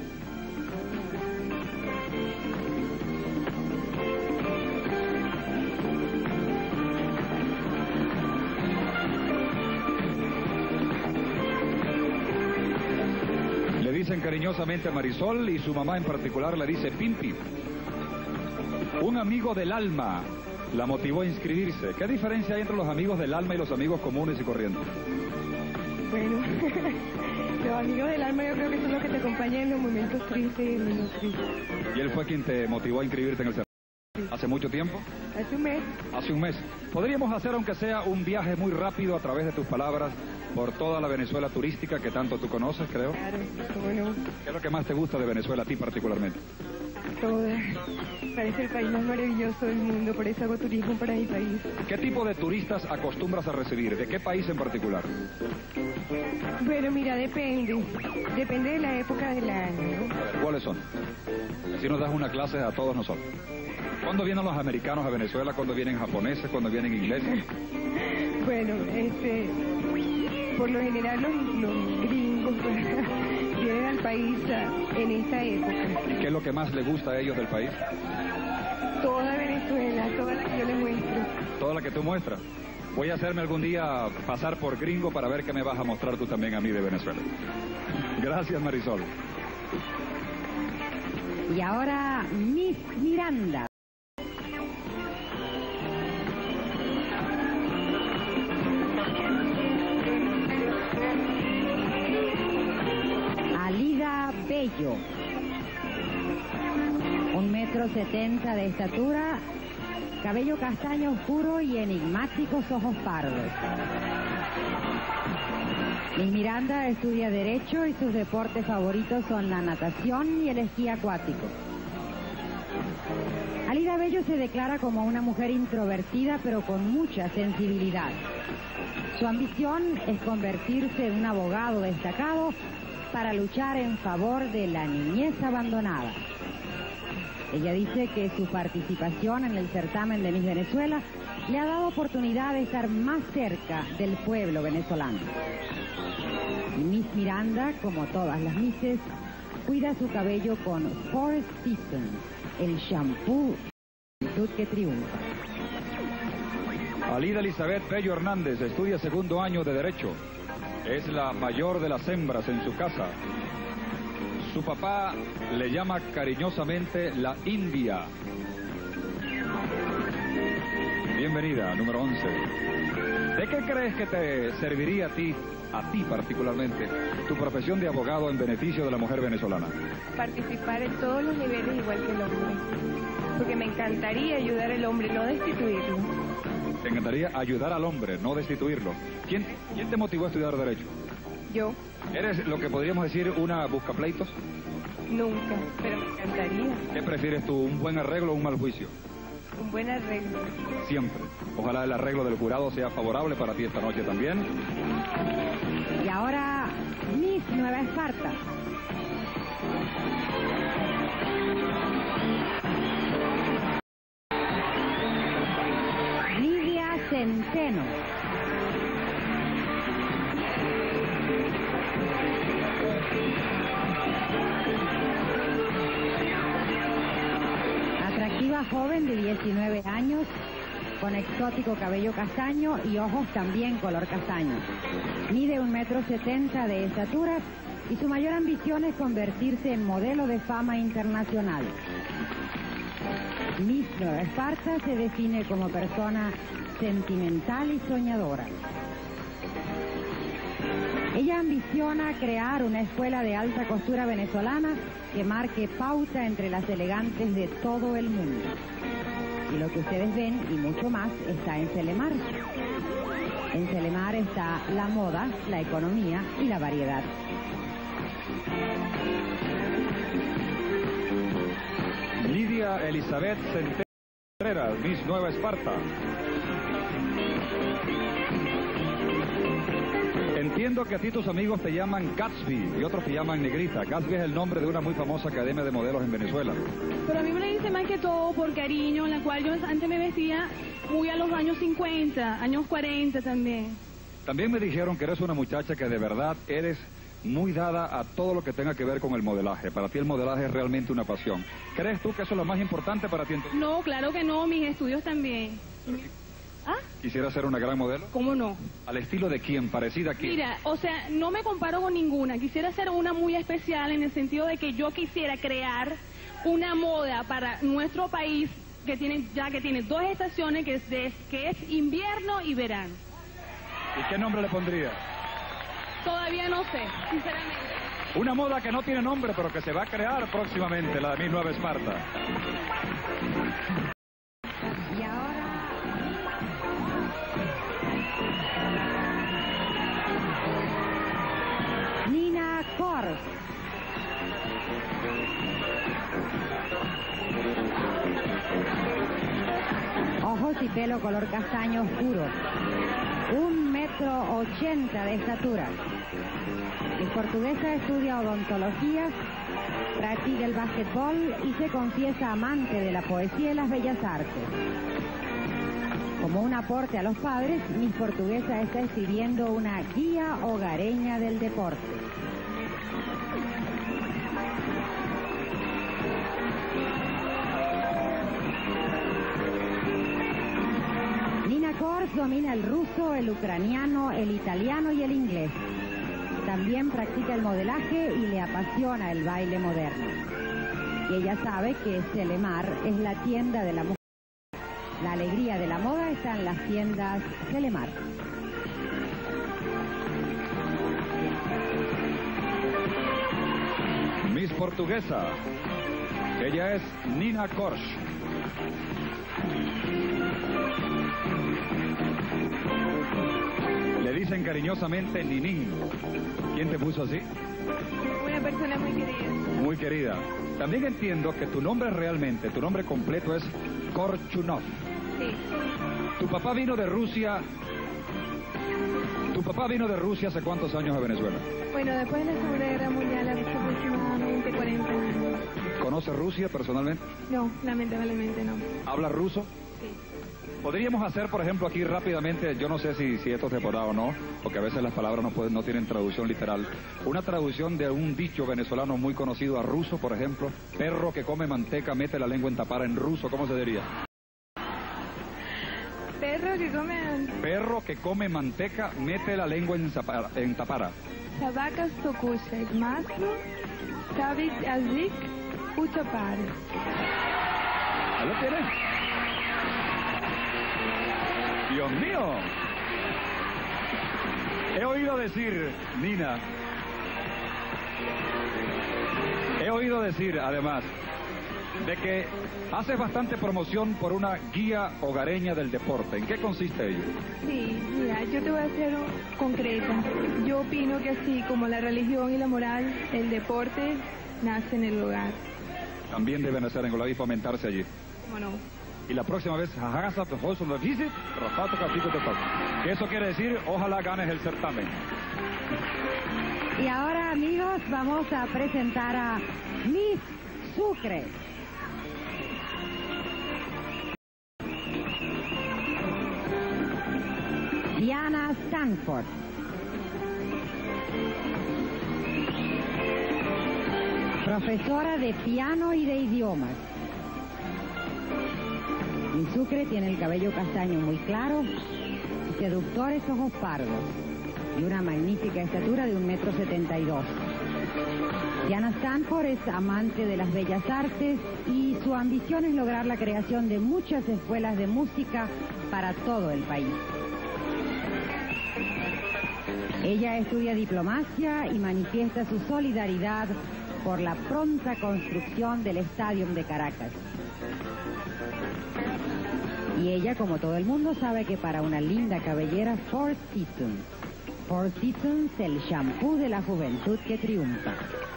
Le dicen cariñosamente a Marisol y su mamá en particular le dice Pimpi. Un amigo del alma la motivó a inscribirse. ¿Qué diferencia hay entre los amigos del alma y los amigos comunes y corrientes? Bueno, los amigos del alma yo creo que son los que te acompañan en los momentos tristes y en los tristes. ¿Y él fue quien te motivó a inscribirte en el certamen? ¿Hace mucho tiempo? Hace un mes. Hace un mes. Podríamos hacer, aunque sea un viaje muy rápido a través de tus palabras, por toda la Venezuela turística que tanto tú conoces, creo. Claro, bueno. ¿Qué es lo que más te gusta de Venezuela a ti particularmente? Todo. Parece el país más maravilloso del mundo, por eso hago turismo para mi país. ¿Qué tipo de turistas acostumbras a recibir? ¿De qué país en particular? Bueno, mira, depende. Depende de la época del año. A ver, ¿cuáles son? Así nos das una clase a todos nosotros. ¿Cuándo vienen los americanos a Venezuela? ¿Cuándo vienen japoneses? ¿Cuándo vienen ingleses? Bueno, este... por lo general los, los gringos vienen al país en esta época. ¿Y qué es lo que más les gusta a ellos del país? Toda Venezuela, toda la que yo les muestro. Toda la que tú muestras. Voy a hacerme algún día pasar por gringo para ver qué me vas a mostrar tú también a mí de Venezuela. Gracias, Marisol. Y ahora Miss Miranda. Alida Bello. Un metro setenta de estatura, cabello castaño oscuro y enigmáticos ojos pardos. Miss Miranda estudia Derecho y sus deportes favoritos son la natación y el esquí acuático. Alida Bello se declara como una mujer introvertida pero con mucha sensibilidad. Su ambición es convertirse en un abogado destacado para luchar en favor de la niñez abandonada. Ella dice que su participación en el certamen de Miss Venezuela le ha dado oportunidad de estar más cerca del pueblo venezolano. Y Miss Miranda, como todas las Misses, cuida su cabello con Four Seasons, el shampoo que triunfa. Alida Elizabeth Bello Hernández estudia segundo año de Derecho. Es la mayor de las hembras en su casa. Su papá le llama cariñosamente la India. Bienvenida, número once. ¿De qué crees que te serviría a ti, a ti particularmente, tu profesión de abogado en beneficio de la mujer venezolana? Participar en todos los niveles igual que el hombre. Porque me encantaría ayudar al hombre, no destituirlo. Te encantaría ayudar al hombre, no destituirlo. ¿Quién, quién te motivó a estudiar Derecho? Yo, ¿Eres lo que podríamos decir una buscapleitos? nunca, pero me encantaría. ¿Qué prefieres tú, un buen arreglo o un mal juicio? Un buen arreglo. Siempre. Ojalá el arreglo del jurado sea favorable para ti esta noche también. Y ahora, Miss Nueva Esparta. Lidia Centeno. Atractiva joven de diecinueve años, con exótico cabello castaño y ojos también color castaño. Mide un metro setenta de estatura y su mayor ambición es convertirse en modelo de fama internacional. Miss Nueva Esparta se define como persona sentimental y soñadora. Ella ambiciona crear una escuela de alta costura venezolana que marque pauta entre las elegantes de todo el mundo. Y lo que ustedes ven y mucho más está en Celemar. En Celemar está la moda, la economía y la variedad. Lidia Elizabeth Centeno, Miss Nueva Esparta. Entiendo que a ti tus amigos te llaman Gatsby y otros te llaman Negrita. Gatsby es el nombre de una muy famosa academia de modelos en Venezuela. Pero a mí me le dice más que todo por cariño, en la cual yo antes me vestía muy a los años cincuenta, años cuarenta también. También me dijeron que eres una muchacha que de verdad eres muy dada a todo lo que tenga que ver con el modelaje. Para ti el modelaje es realmente una pasión. ¿Crees tú que eso es lo más importante para ti? No, claro que no, mis estudios también. ¿Ah? ¿Quisiera ser una gran modelo? ¿Cómo no? ¿Al estilo de quién? ¿Parecida a quién? Mira, o sea, no me comparo con ninguna. Quisiera ser una muy especial en el sentido de que yo quisiera crear una moda para nuestro país que tiene, ya que tiene dos estaciones, que es, de, que es invierno y verano. ¿Y qué nombre le pondría? Todavía no sé, sinceramente. Una moda que no tiene nombre, pero que se va a crear próximamente, la de Miss Nueva Esparta. Y ahora, Nina Kors. Ojos y pelo color castaño oscuro. Un metro ochenta de estatura. Es portuguesa, estudia odontología, practica el básquetbol y se confiesa amante de la poesía y las bellas artes. Como un aporte a los padres, Miss Portuguesa está escribiendo una guía hogareña del deporte. Nina Kors domina el ruso, el ucraniano, el italiano y el inglés. También practica el modelaje y le apasiona el baile moderno. Y ella sabe que Celemar es la tienda de la mujer. La alegría de la moda está en las tiendas Celemar. Miss Portuguesa. Ella es Nina Kors. Le dicen cariñosamente Ninín. ¿Quién te puso así? Una persona muy querida. Muy querida. También entiendo que tu nombre realmente, tu nombre completo es Korchunov. Sí. Tu papá vino de Rusia. Tu papá vino de Rusia hace cuántos años a Venezuela. Bueno, después de la Segunda Guerra Mundial, hace aproximadamente cuarenta años. ¿Conoce Rusia personalmente? No, lamentablemente no. ¿Habla ruso? Sí. Podríamos hacer, por ejemplo, aquí rápidamente, yo no sé si, si esto es temporada o no, porque a veces las palabras no, pueden, no tienen traducción literal. Una traducción de un dicho venezolano muy conocido a ruso, por ejemplo. Perro que come manteca mete la lengua en tapara en ruso, ¿cómo se diría? Per perro que come Perro que come manteca, mete la lengua en, zapara- en tapara. tabaca sokushek, maslo, tabit azik, uchapar. ¿Ahí lo tiene? ¡Dios mío! He oído decir, Nina, he oído decir, además, de que haces bastante promoción por una guía hogareña del deporte. ¿En qué consiste ello? Sí, mira, yo te voy a hacer un- concreta. Yo opino que así como la religión y la moral, el deporte nace en el hogar. También debe nacer en hogar y fomentarse allí. ¿Cómo no? Y la próxima vez, que eso quiere decir, ojalá ganes el certamen. Y ahora, amigos, vamos a presentar a Miss Sucre. Diana Stanford. Profesora de piano y de idiomas. Miss Sucre tiene el cabello castaño muy claro y seductores ojos pardos y una magnífica estatura de un metro setenta y dos. Diana Stanford es amante de las bellas artes y su ambición es lograr la creación de muchas escuelas de música para todo el país. Ella estudia diplomacia y manifiesta su solidaridad por la pronta construcción del Estadio de Caracas. Y ella, como todo el mundo, sabe que para una linda cabellera, Four Seasons. Four Seasons, el shampoo de la juventud que triunfa.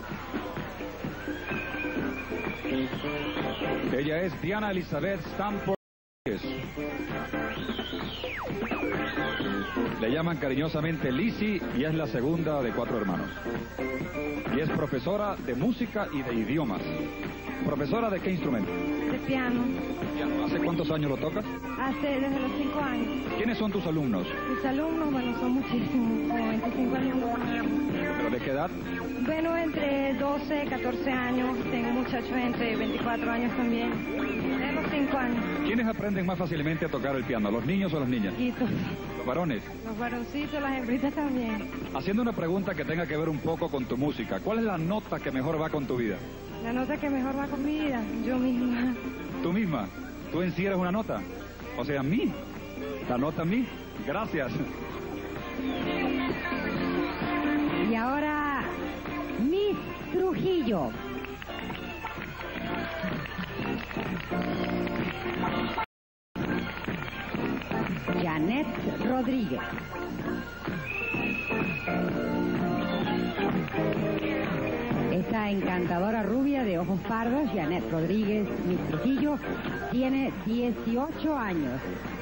Ella es Diana Elizabeth Stanford. Le llaman cariñosamente Lizzie y es la segunda de cuatro hermanos. Y es profesora de música y de idiomas. ¿Profesora de qué instrumento? De piano. Piano. ¿Hace cuántos años lo tocas? Hace desde los cinco años. ¿Quiénes son tus alumnos? Mis alumnos, bueno, son muchísimos, como veinticinco alumnos. ¿Pero de qué edad? Bueno, entre doce, catorce años, tengo muchachos entre veinticuatro años también, de los cinco años. ¿Quiénes aprenden más fácilmente a tocar el piano, los niños o las niñas? Y todos, Los varones. los varoncitos, las hembritas también. Haciendo una pregunta que tenga que ver un poco con tu música, ¿cuál es la nota que mejor va con tu vida? La nota que mejor va con mi vida, yo misma. ¿Tú misma? ¿Tú en sí eres una nota? O sea, mí. La nota mí. Gracias. Y ahora, Miss Trujillo. Janet Rodríguez. Esta encantadora rubia de ojos pardos, Janet Rodríguez, Miss Trujillo, tiene dieciocho años.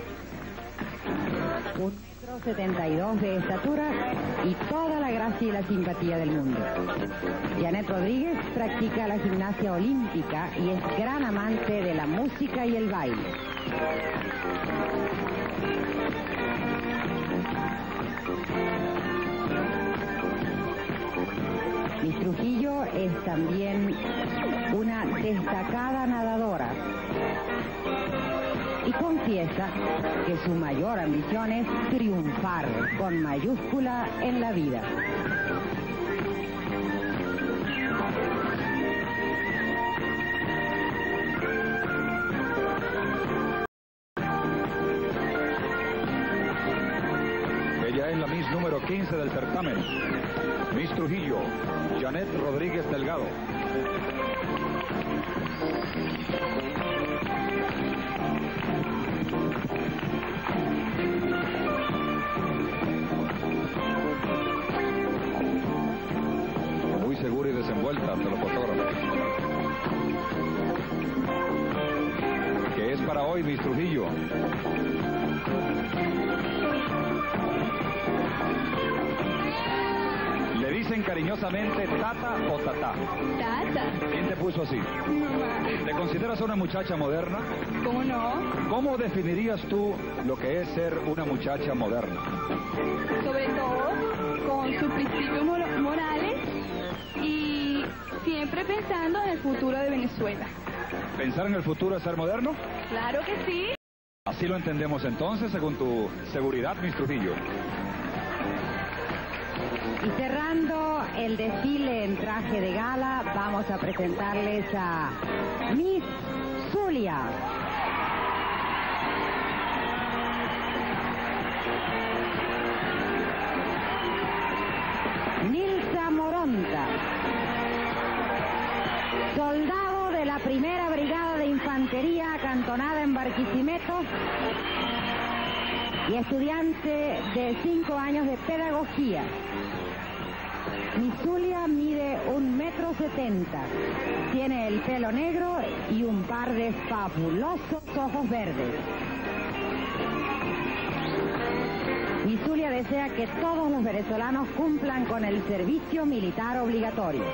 Un metro setenta y dos de estatura y toda la gracia y la simpatía del mundo. Janet Rodríguez practica la gimnasia olímpica y es gran amante de la música y el baile. Miss Trujillo es también una destacada nadadora y confiesa que su mayor ambición es triunfar con mayúscula en la vida. Ella es la Miss número quince del certamen. Miss Trujillo, Janet Rodríguez Delgado. Muy segura y desenvuelta ante los fotógrafos. ¿Qué es para hoy, Miss Trujillo? ¿Le dicen cariñosamente Tata o Tatá? Tata. ¿Quién te puso así? Mamá. ¿Te consideras una muchacha moderna? ¿Cómo no? ¿Cómo definirías tú lo que es ser una muchacha moderna? Sobre todo con sus principios mor- morales y siempre pensando en el futuro de Venezuela. ¿Pensar en el futuro es ser moderno? Claro que sí. Así lo entendemos entonces, según tu seguridad, Miss Trujillo. Y cerrando el desfile en traje de gala, vamos a presentarles a Miss Zulia. Nilsa Moronta, soldado de la primera brigada de infantería acantonada en Barquisimeto y estudiante de cinco años de pedagogía. Miss Zulia mide un metro setenta, tiene el pelo negro y un par de fabulosos ojos verdes. Miss Zulia desea que todos los venezolanos cumplan con el servicio militar obligatorio.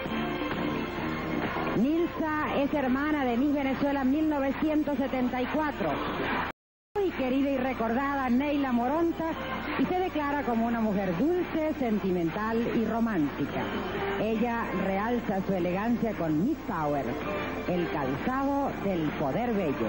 Nilsa es hermana de Miss Venezuela mil novecientos setenta y cuatro. Muy querida y recordada Neila Moronta, y se declara como una mujer dulce, sentimental y romántica. Ella realza su elegancia con Miss Power, el calzado del poder bello.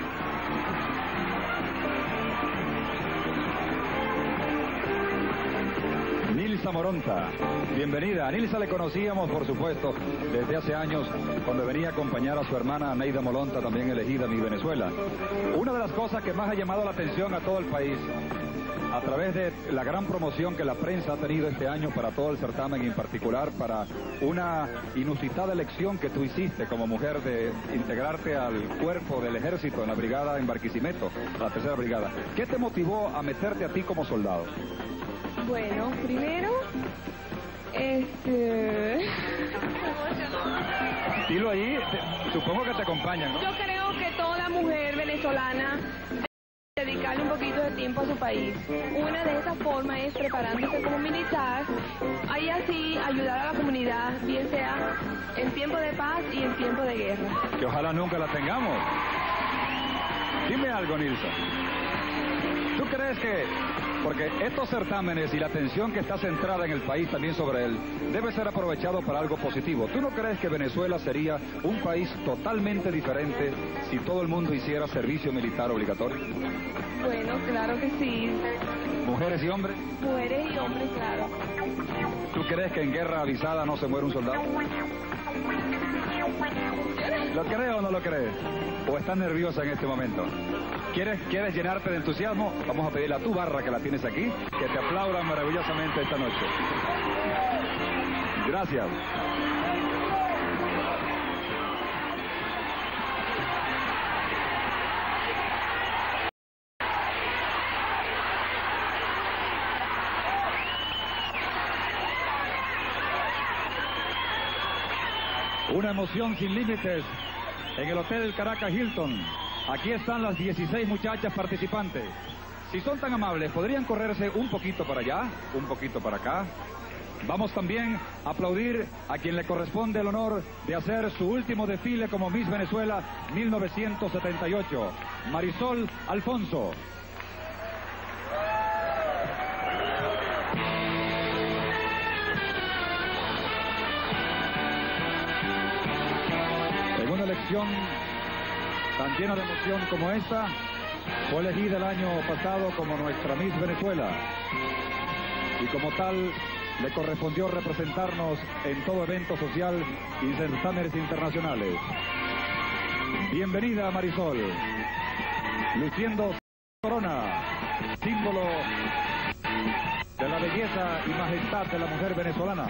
Nilsa Moronta, bienvenida. A Nilsa le conocíamos, por supuesto, desde hace años, cuando venía a acompañar a su hermana Neida Moronta, también elegida Miss Venezuela. Una de las cosas que más ha llamado la atención a todo el país, a través de la gran promoción que la prensa ha tenido este año para todo el certamen, y en particular para una inusitada elección que tú hiciste como mujer de integrarte al cuerpo del ejército en la brigada en Barquisimeto, la tercera brigada. ¿Qué te motivó a meterte a ti como soldado? Bueno, primero, este... Dilo ahí, te, supongo que te acompañan, ¿no? Yo creo que toda mujer venezolana debe dedicarle un poquito de tiempo a su país. Una de esas formas es preparándose como militar, y así ayudar a la comunidad, bien sea en tiempo de paz y en tiempo de guerra. Que ojalá nunca la tengamos. Dime algo, Nilsa. ¿Tú crees que, porque estos certámenes y la atención que está centrada en el país también sobre él, debe ser aprovechado para algo positivo? ¿Tú no crees que Venezuela sería un país totalmente diferente si todo el mundo hiciera servicio militar obligatorio? Bueno, claro que sí. ¿Mujeres y hombres? Mujeres y hombres, claro. ¿Tú crees que en guerra avisada no se muere un soldado? ¿Lo crees o no lo crees? ¿O estás nerviosa en este momento? ¿Quieres, ¿Quieres llenarte de entusiasmo? Vamos a pedirle a tu barra, que la tienes aquí, que te aplaudan maravillosamente esta noche. Gracias. Una emoción sin límites en el Hotel Caracas Hilton. Aquí están las dieciséis muchachas participantes. Si son tan amables, ¿podrían correrse un poquito para allá, un poquito para acá? Vamos también a aplaudir a quien le corresponde el honor de hacer su último desfile como Miss Venezuela mil novecientos setenta y ocho, Marisol Alfonso. En una elección tan llena de emoción como esta, fue elegida el año pasado como nuestra Miss Venezuela, y como tal le correspondió representarnos en todo evento social y certámenes internacionales. Bienvenida, Marisol, luciendo corona, símbolo de la belleza y majestad de la mujer venezolana.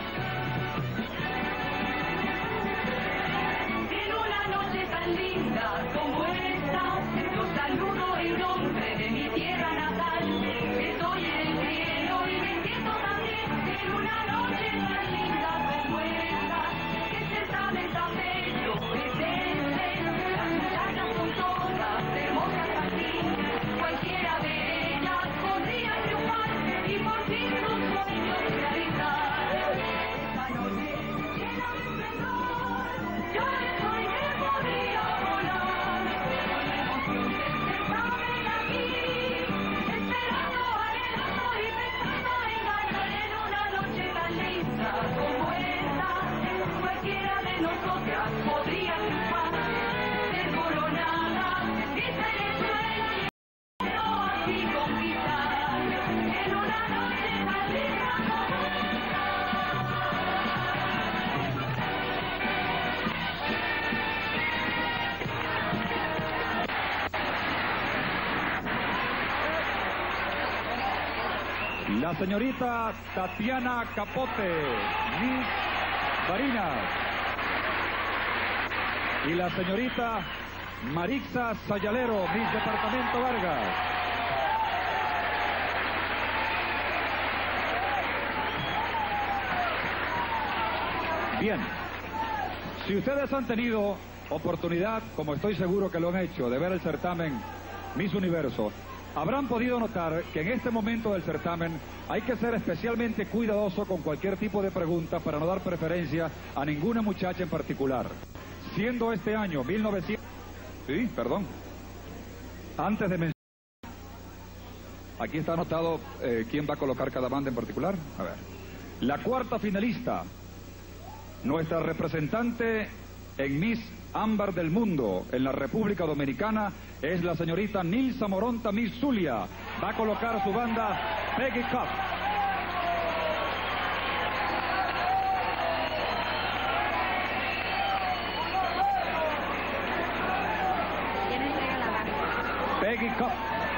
Linda como esta, los saludo en nombre de mi tierra natal. Estoy en el cielo y me siento también en una noche tan linda como esta. Que certamen tan bello es este, las muchachas son todas hermosas así. Cualquiera de ellas podría triunfar y por fin sus sueños realizar. La señorita Tatiana Capote, Miss Barinas. Y la señorita Marixa Sayalero, Miss Departamento Vargas. Bien, si ustedes han tenido oportunidad, como estoy seguro que lo han hecho, de ver el certamen Miss Universo, habrán podido notar que en este momento del certamen hay que ser especialmente cuidadoso con cualquier tipo de pregunta para no dar preferencia a ninguna muchacha en particular. Siendo este año mil novecientos... Sí, perdón. Antes de mencionar... Aquí está anotado eh, quién va a colocar cada banda en particular. A ver. La cuarta finalista, nuestra representante en Miss Ámbar del Mundo en la República Dominicana, es la señorita Nilsa Moronta, Miss Zulia. Va a colocar su banda Peggy Cup. ¿Quién entrega la banda? Peggy Cup.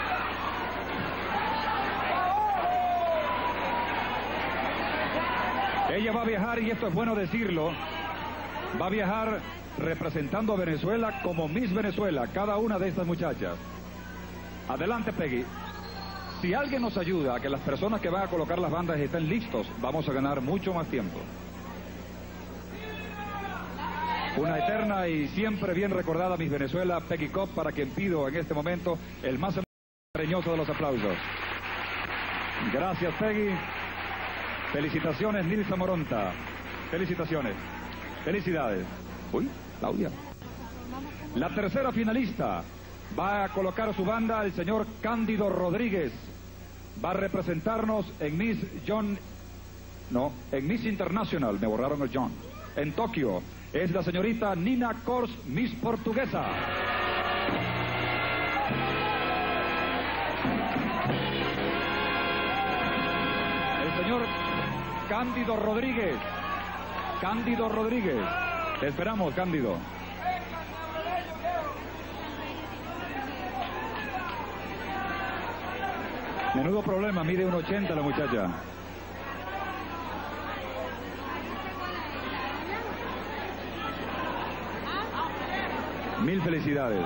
Ella va a viajar, y esto es bueno decirlo, va a viajar representando a Venezuela como Miss Venezuela, cada una de estas muchachas. Adelante, Peggy. Si alguien nos ayuda a que las personas que van a colocar las bandas estén listos, vamos a ganar mucho más tiempo. Una eterna y siempre bien recordada Miss Venezuela, Peggy Cup, para quien pido en este momento el más cariñoso de los aplausos. Gracias, Peggy. Felicitaciones, Nilsa Moronta. Felicitaciones. Felicidades. Uy, Claudia. La tercera finalista va a colocar su banda el señor Cándido Rodríguez. Va a representarnos en Miss John... No, en Miss International, me borraron el John. En Tokio es la señorita Nina Kors, Miss Portuguesa. El señor Cándido Rodríguez. Cándido Rodríguez. Te esperamos, Cándido. Menudo problema, mide uno ochenta la muchacha. Mil felicidades.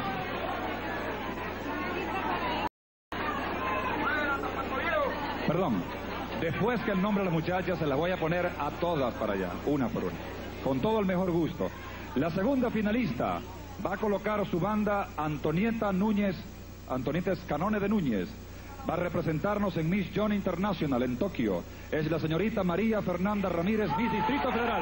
Perdón. Después que el nombre de las muchachas se las voy a poner a todas para allá, una por una, con todo el mejor gusto. La segunda finalista va a colocar su banda Antonieta Núñez, Antonieta Escanone de Núñez. Va a representarnos en Miss John International en Tokio. Es la señorita María Fernanda Ramírez, Miss Distrito Federal.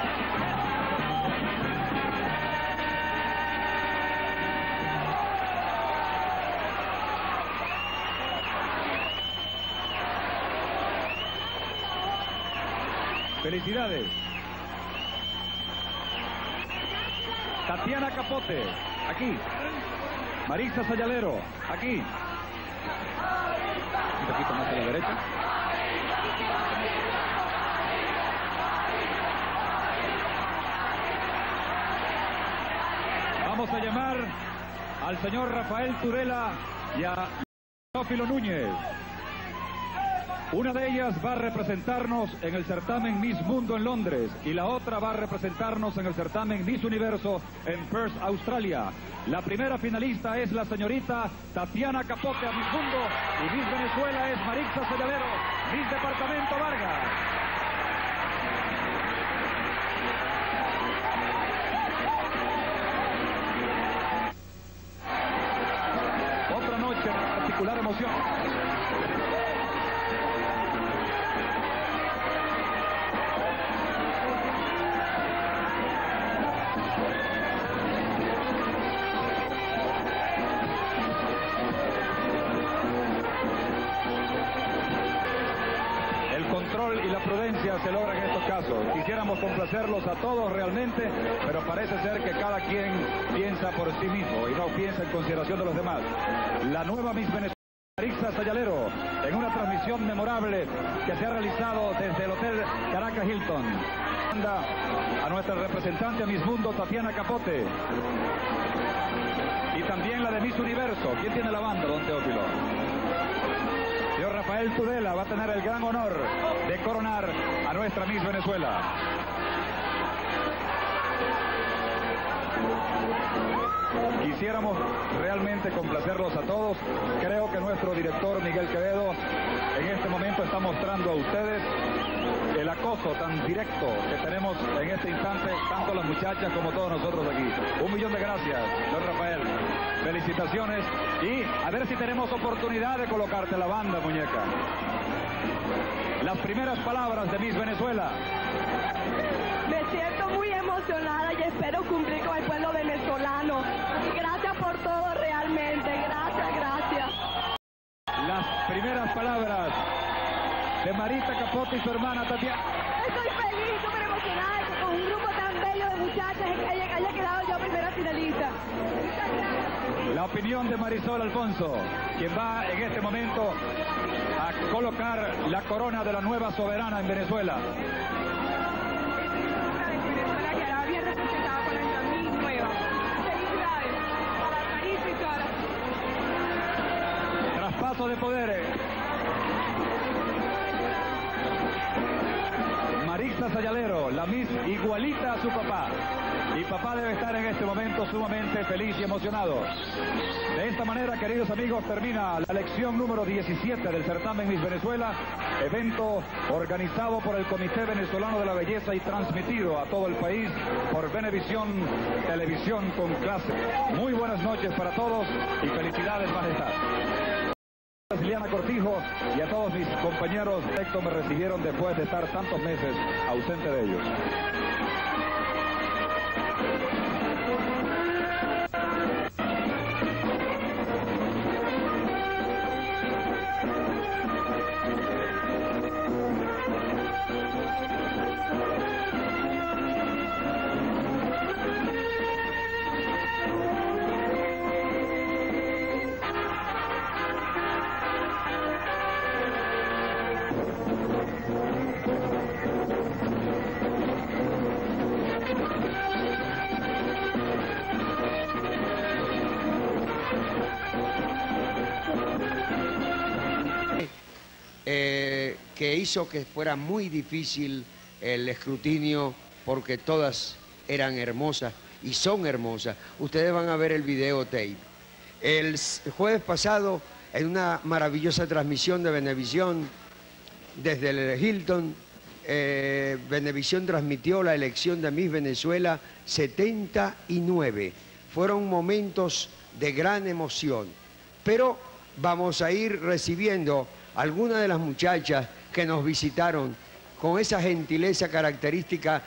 Felicidades. Tatiana Capote, aquí. Marixa Sayalero, aquí. Un poquito más a la derecha. Vamos a llamar al señor Rafael Tudela y a Teófilo Núñez. Una de ellas va a representarnos en el certamen Miss Mundo en Londres y la otra va a representarnos en el certamen Miss Universo en Perth, Australia. La primera finalista es la señorita Tatiana Capote a Miss Mundo y Miss Venezuela es Marixa Sayalero, Miss Departamento Vargas. Otra noche de particular emoción. Y la prudencia se logra en estos casos. Quisiéramos complacerlos a todos realmente, pero parece ser que cada quien piensa por sí mismo y no piensa en consideración de los demás. La nueva Miss Venezuela, Marixa Sayalero, en una transmisión memorable que se ha realizado desde el Hotel Caracas Hilton. Manda a nuestra representante a Miss Mundo, Tatiana Capote. Y también la de Miss Universo. ¿Quién tiene la banda, don Teófilo? Señor Rafael Tudela va a tener el gran honor de coronar a nuestra Miss Venezuela. Quisiéramos realmente complacerlos a todos. Creo que nuestro director Miguel Quevedo en este momento está mostrando a ustedes el acoso tan directo que tenemos en este instante, tanto las muchachas como todos nosotros aquí. Un millón de gracias, don Rafael. Felicitaciones y a ver si tenemos oportunidad de colocarte la banda, muñeca. Las primeras palabras de Miss Venezuela. Me siento muy emocionada y espero cumplir con el pueblo venezolano. Gracias por todo realmente, gracias, gracias. Las primeras palabras de Marita Capote y su hermana Tatiana. Estoy feliz, súper emocionada que con un grupo tan bello de muchachas haya, haya quedado yo primera finalista. Muchas gracias. La opinión de Marisol Alfonso, quien va en este momento a colocar la corona de la nueva soberana en Venezuela. Venezuela quedará bien representada con nuestra Miss nueva. Felicidades para Marisa y Sara. Traspaso de poderes. Marisa Sayalero, la Miss igualita a su papá. Y papá debe estar en este momento sumamente feliz y emocionado. De esta manera, queridos amigos, termina la lección número diecisiete del certamen Miss Venezuela, evento organizado por el Comité Venezolano de la Belleza y transmitido a todo el país por Venevisión, televisión con clase. Muy buenas noches para todos y felicidades, majestad. Liliana Cortijo y a todos mis compañeros de Héctor me recibieron después de estar tantos meses ausente de ellos. Eh, que hizo que fuera muy difícil el escrutinio porque todas eran hermosas y son hermosas. Ustedes van a ver el videotape. El jueves pasado, en una maravillosa transmisión de Venevisión, desde el Hilton, eh, Venevisión transmitió la elección de Miss Venezuela setenta y nueve. Fueron momentos de gran emoción, pero vamos a ir recibiendo algunas de las muchachas que nos visitaron con esa gentileza característica.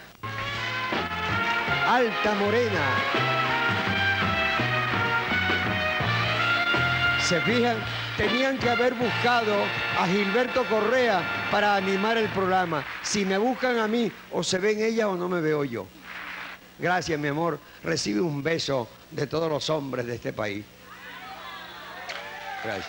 Alta morena. ¿Se fijan? Tenían que haber buscado a Gilberto Correa para animar el programa. Si me buscan a mí, o se ven ellas o no me veo yo. Gracias, mi amor. Recibe un beso de todos los hombres de este país. Gracias.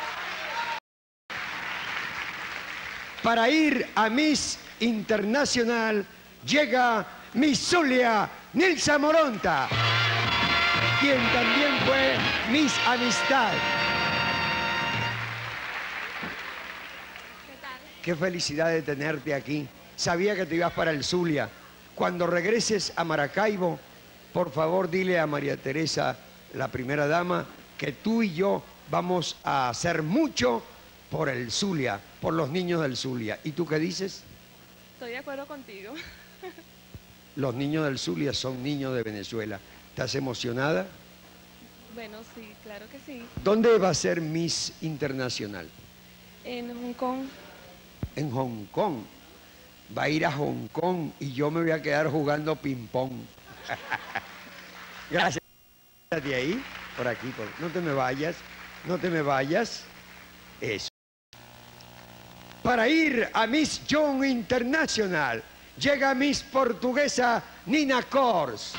Para ir a Miss Internacional llega Miss Zulia Nilsa Moronta, quien también fue Miss Amistad. ¿Qué tal? Qué felicidad de tenerte aquí. Sabía que te ibas para el Zulia. Cuando regreses a Maracaibo, por favor dile a María Teresa, la primera dama, que tú y yo vamos a hacer mucho por el Zulia, por los niños del Zulia. ¿Y tú qué dices? Estoy de acuerdo contigo. Los niños del Zulia son niños de Venezuela. ¿Estás emocionada? Bueno, sí, claro que sí. ¿Dónde va a ser Miss Internacional? En Hong Kong. En Hong Kong. Va a ir a Hong Kong y yo me voy a quedar jugando ping-pong. Gracias. De ahí, por aquí. Por... No te me vayas, no te me vayas. Eso. Para ir a Miss Young International, llega Miss Portuguesa Nina Kors.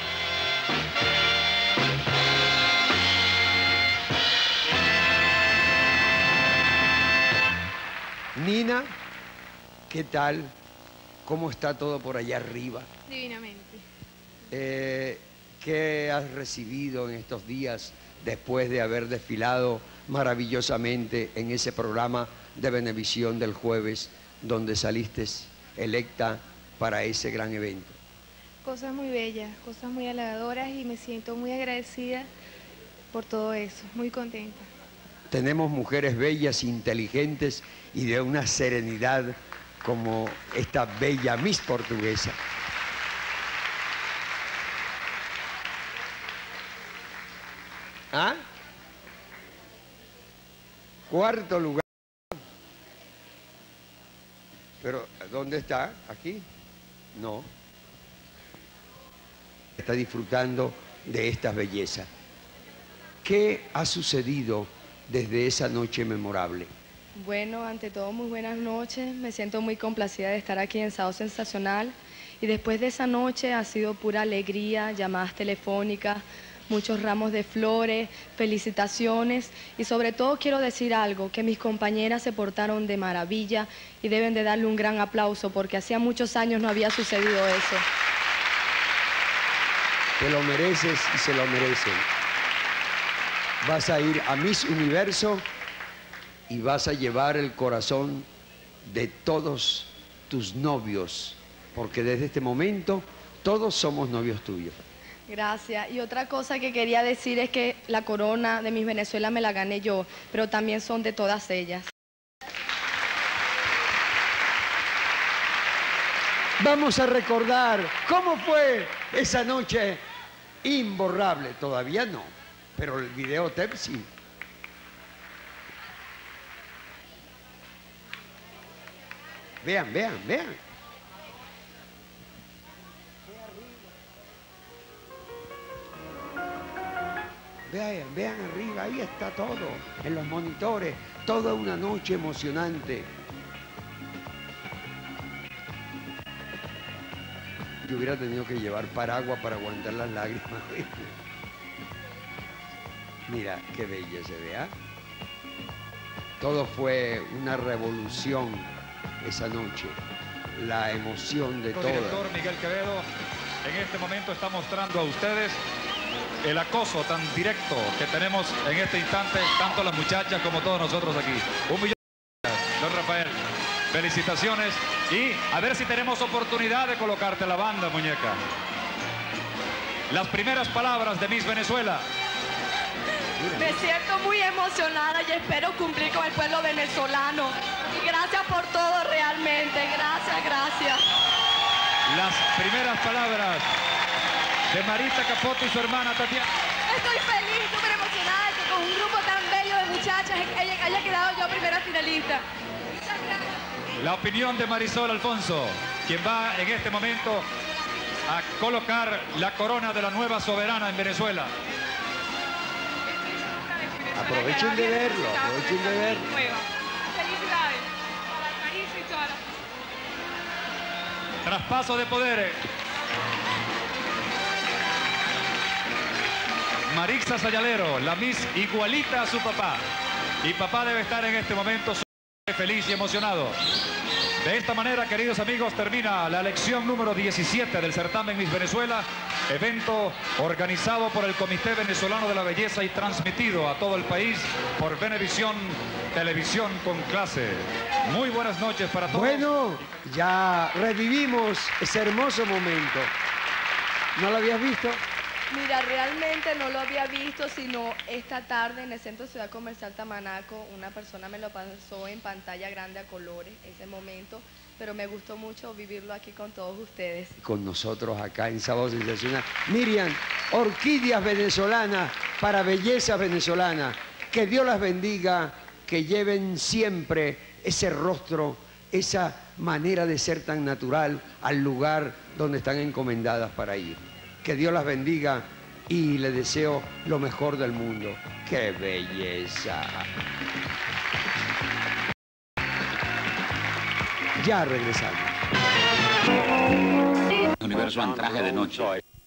Nina, ¿qué tal? ¿Cómo está todo por allá arriba? Divinamente. Eh, ¿Qué has recibido en estos días después de haber desfilado maravillosamente en ese programa de Venevisión del jueves, donde saliste electa para ese gran evento? Cosas muy bellas, cosas muy halagadoras y me siento muy agradecida por todo eso, muy contenta. Tenemos mujeres bellas, inteligentes y de una serenidad como esta bella Miss Portuguesa. ¿Ah? Cuarto lugar. Pero, ¿dónde está? ¿Aquí? No. Está disfrutando de estas bellezas. ¿Qué ha sucedido desde esa noche memorable? Bueno, ante todo, muy buenas noches. Me siento muy complacida de estar aquí en Sábado Sensacional. Y después de esa noche ha sido pura alegría, llamadas telefónicas, muchos ramos de flores, felicitaciones. Y sobre todo quiero decir algo, que mis compañeras se portaron de maravilla y deben de darle un gran aplauso porque hacía muchos años no había sucedido eso. Te lo mereces y se lo merecen. Vas a ir a Miss Universo y vas a llevar el corazón de todos tus novios, porque desde este momento todos somos novios tuyos. Gracias. Y otra cosa que quería decir es que la corona de Miss Venezuela me la gané yo, pero también son de todas ellas. Vamos a recordar cómo fue esa noche imborrable. Todavía no, pero el videotape sí. Vean, vean, vean. Vean, vean arriba, ahí está todo, en los monitores, toda una noche emocionante. Yo hubiera tenido que llevar paraguas para aguantar las lágrimas. Mira, qué bella se ve, ¿eh? Todo fue una revolución esa noche, la emoción de El todo. director Miguel Quevedo en este momento está mostrando a ustedes el acoso tan directo que tenemos en este instante, tanto las muchachas como todos nosotros aquí. Un millón de gracias, don Rafael. Felicitaciones y a ver si tenemos oportunidad de colocarte la banda, muñeca. Las primeras palabras de Miss Venezuela. Me siento muy emocionada y espero cumplir con el pueblo venezolano. Y gracias por todo realmente. Gracias, gracias. Las primeras palabras de Marita Capote y su hermana Tatiana. Estoy feliz, súper emocionada de que con un grupo tan bello de muchachas haya, haya quedado yo primera finalista. Muchas gracias. La opinión de Marisol Alfonso, quien va en este momento a colocar la corona de la nueva soberana en Venezuela. Aprovechen de verlo, aprovechen de verlo. Felicidades para el país y toda la... Traspaso de poderes. Marixa Sayalero, la Miss igualita a su papá. Y papá debe estar en este momento feliz y emocionado. De esta manera, queridos amigos, termina la elección número diecisiete del certamen Miss Venezuela, evento organizado por el Comité Venezolano de la Belleza y transmitido a todo el país por Venevisión, televisión con clase. Muy buenas noches para todos. Bueno, ya revivimos ese hermoso momento. ¿No lo habías visto? Mira, realmente no lo había visto, sino esta tarde en el Centro Ciudad Comercial Tamanaco, una persona me lo pasó en pantalla grande a colores, ese momento, pero me gustó mucho vivirlo aquí con todos ustedes. Con nosotros acá en Sábado Sensacional. Miriam, orquídeas venezolanas para belleza venezolana. Que Dios las bendiga, que lleven siempre ese rostro, esa manera de ser tan natural al lugar donde están encomendadas para ir. Que Dios las bendiga y le deseo lo mejor del mundo. ¡Qué belleza! Ya regresamos. Universo en traje de noche.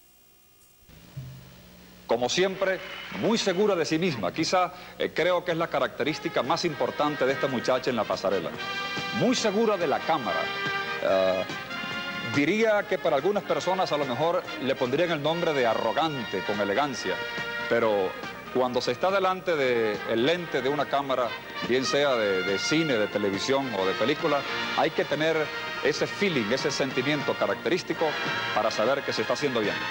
Como siempre, muy segura de sí misma. Quizá eh, creo que es la característica más importante de esta muchacha en la pasarela. Muy segura de la cámara. Uh, diría que para algunas personas a lo mejor le pondrían el nombre de arrogante, con elegancia, pero cuando se está delante del lente de una cámara, bien sea de, de cine, de televisión o de película, hay que tener ese feeling, ese sentimiento característico para saber que se está haciendo bien.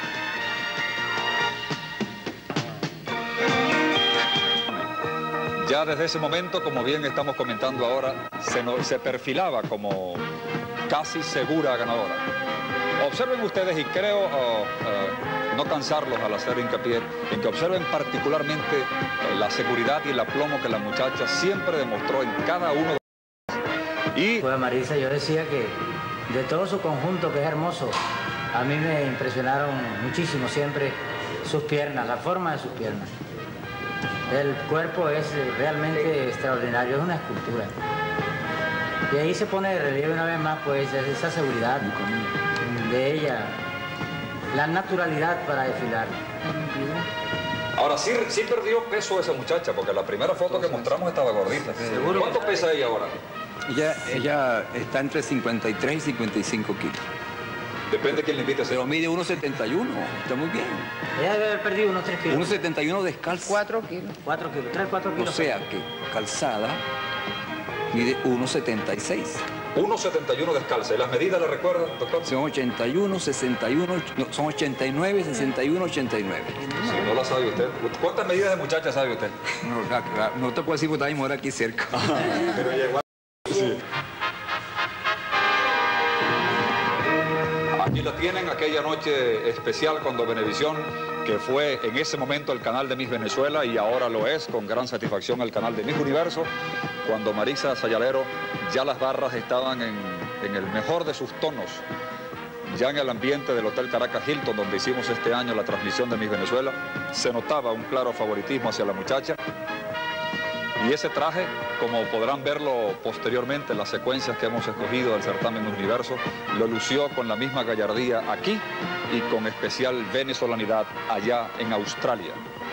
Ya desde ese momento, como bien estamos comentando ahora, se, no, se perfilaba como casi segura ganadora. Observen ustedes, y creo oh, uh, no cansarlos al hacer hincapié, en que observen particularmente eh, la seguridad y el aplomo que la muchacha siempre demostró en cada uno de los... Y... Pues Marisa, yo decía que de todo su conjunto, que es hermoso, a mí me impresionaron muchísimo siempre sus piernas, la forma de sus piernas. El cuerpo es realmente extraordinario, es una escultura. Y ahí se pone de relieve una vez más, pues, esa seguridad de ella, la naturalidad para desfilar. Ahora, sí, sí perdió peso esa muchacha, porque la primera foto que mostramos estaba gordita. ¿Seguro? ¿Cuánto pesa ella ahora? Ella, ella está entre cincuenta y tres y cincuenta y cinco kilos. Depende de quién le invite. Pero mide uno setenta y uno, está muy bien. Ella debe haber perdido unos tres kilos. uno setenta y uno descalza. cuatro kilos. cuatro kilos, tres, cuatro kilos. O sea que calzada mide uno setenta y seis. uno setenta y uno descalza. ¿Y las medidas le recuerdan, doctor? Son ochenta y uno, sesenta y uno, no, son ochenta y nueve, sesenta y uno, ochenta y nueve. Sí, no la sabe usted. ¿Cuántas medidas de muchacha sabe usted? No, la, la, no te puedo decir porque está aquí cerca. Pero llegó a... Sí. Aquí la tienen, aquella noche especial cuando Venevisión, que fue en ese momento el canal de Miss Venezuela y ahora lo es con gran satisfacción el canal de Miss Universo, cuando Marisa Sayalero, ya las barras estaban en, en el mejor de sus tonos, ya en el ambiente del Hotel Caracas Hilton, donde hicimos este año la transmisión de Miss Venezuela, se notaba un claro favoritismo hacia la muchacha. Y ese traje, como podrán verlo posteriormente en las secuencias que hemos escogido del certamen de Universo, lo lució con la misma gallardía aquí y con especial venezolanidad allá en Australia.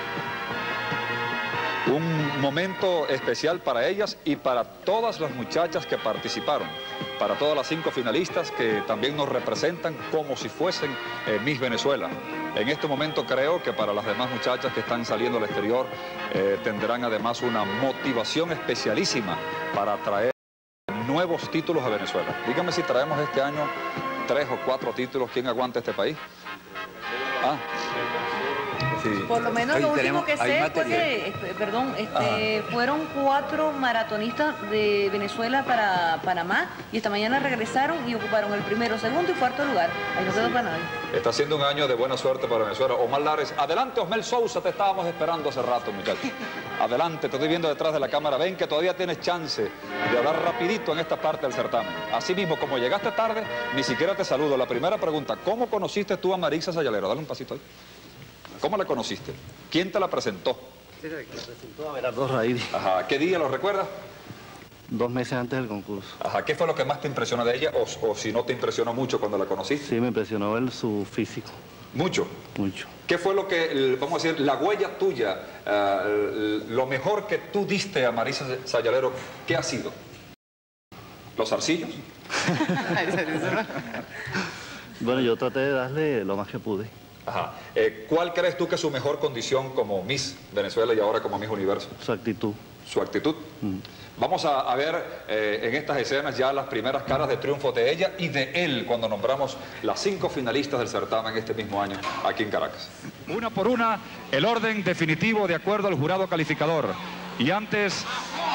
Un momento especial para ellas y para todas las muchachas que participaron, para todas las cinco finalistas que también nos representan como si fuesen eh, Miss Venezuela. En este momento creo que para las demás muchachas que están saliendo al exterior eh, tendrán además una motivación especialísima para traer nuevos títulos a Venezuela. Dígame si traemos este año tres o cuatro títulos, ¿quién aguanta este país? Ah. Sí. Por lo menos Ahí lo último tenemos, que sé fue que, este, perdón, este, fueron cuatro maratonistas de Venezuela para Panamá y esta mañana regresaron y ocuparon el primero, segundo y cuarto lugar. Ahí no quedó para nadie. Está siendo un año de buena suerte para Venezuela. Omar Lares, adelante Osmel Sousa, te estábamos esperando hace rato, muchachos. Adelante, te estoy viendo detrás de la cámara. Ven que todavía tienes chance de hablar rapidito en esta parte del certamen. Así mismo, como llegaste tarde, ni siquiera te saludo. La primera pregunta, ¿cómo conociste tú a Marisa Sayalero? Dale un pasito ahí. ¿Cómo la conociste? ¿Quién te la presentó? Sí, la presentó Abelardo Raidi. Ajá, ¿qué día lo recuerdas? Dos meses antes del concurso. Ajá, ¿qué fue lo que más te impresionó de ella o, o si no te impresionó mucho cuando la conociste? Sí, me impresionó el, su físico. ¿Mucho? Mucho. ¿Qué fue lo que, vamos a decir, la huella tuya, uh, lo mejor que tú diste a Marisa Sayalero, qué ha sido? ¿Los zarcillos? Bueno, yo traté de darle lo más que pude. Ajá. Eh, ¿Cuál crees tú que es su mejor condición como Miss Venezuela y ahora como Miss Universo? Su actitud. ¿Su actitud? Mm. Vamos a, a ver eh, en estas escenas ya las primeras caras de triunfo de ella y de él cuando nombramos las cinco finalistas del certamen este mismo año aquí en Caracas. Una por una, el orden definitivo de acuerdo al jurado calificador. Y antes...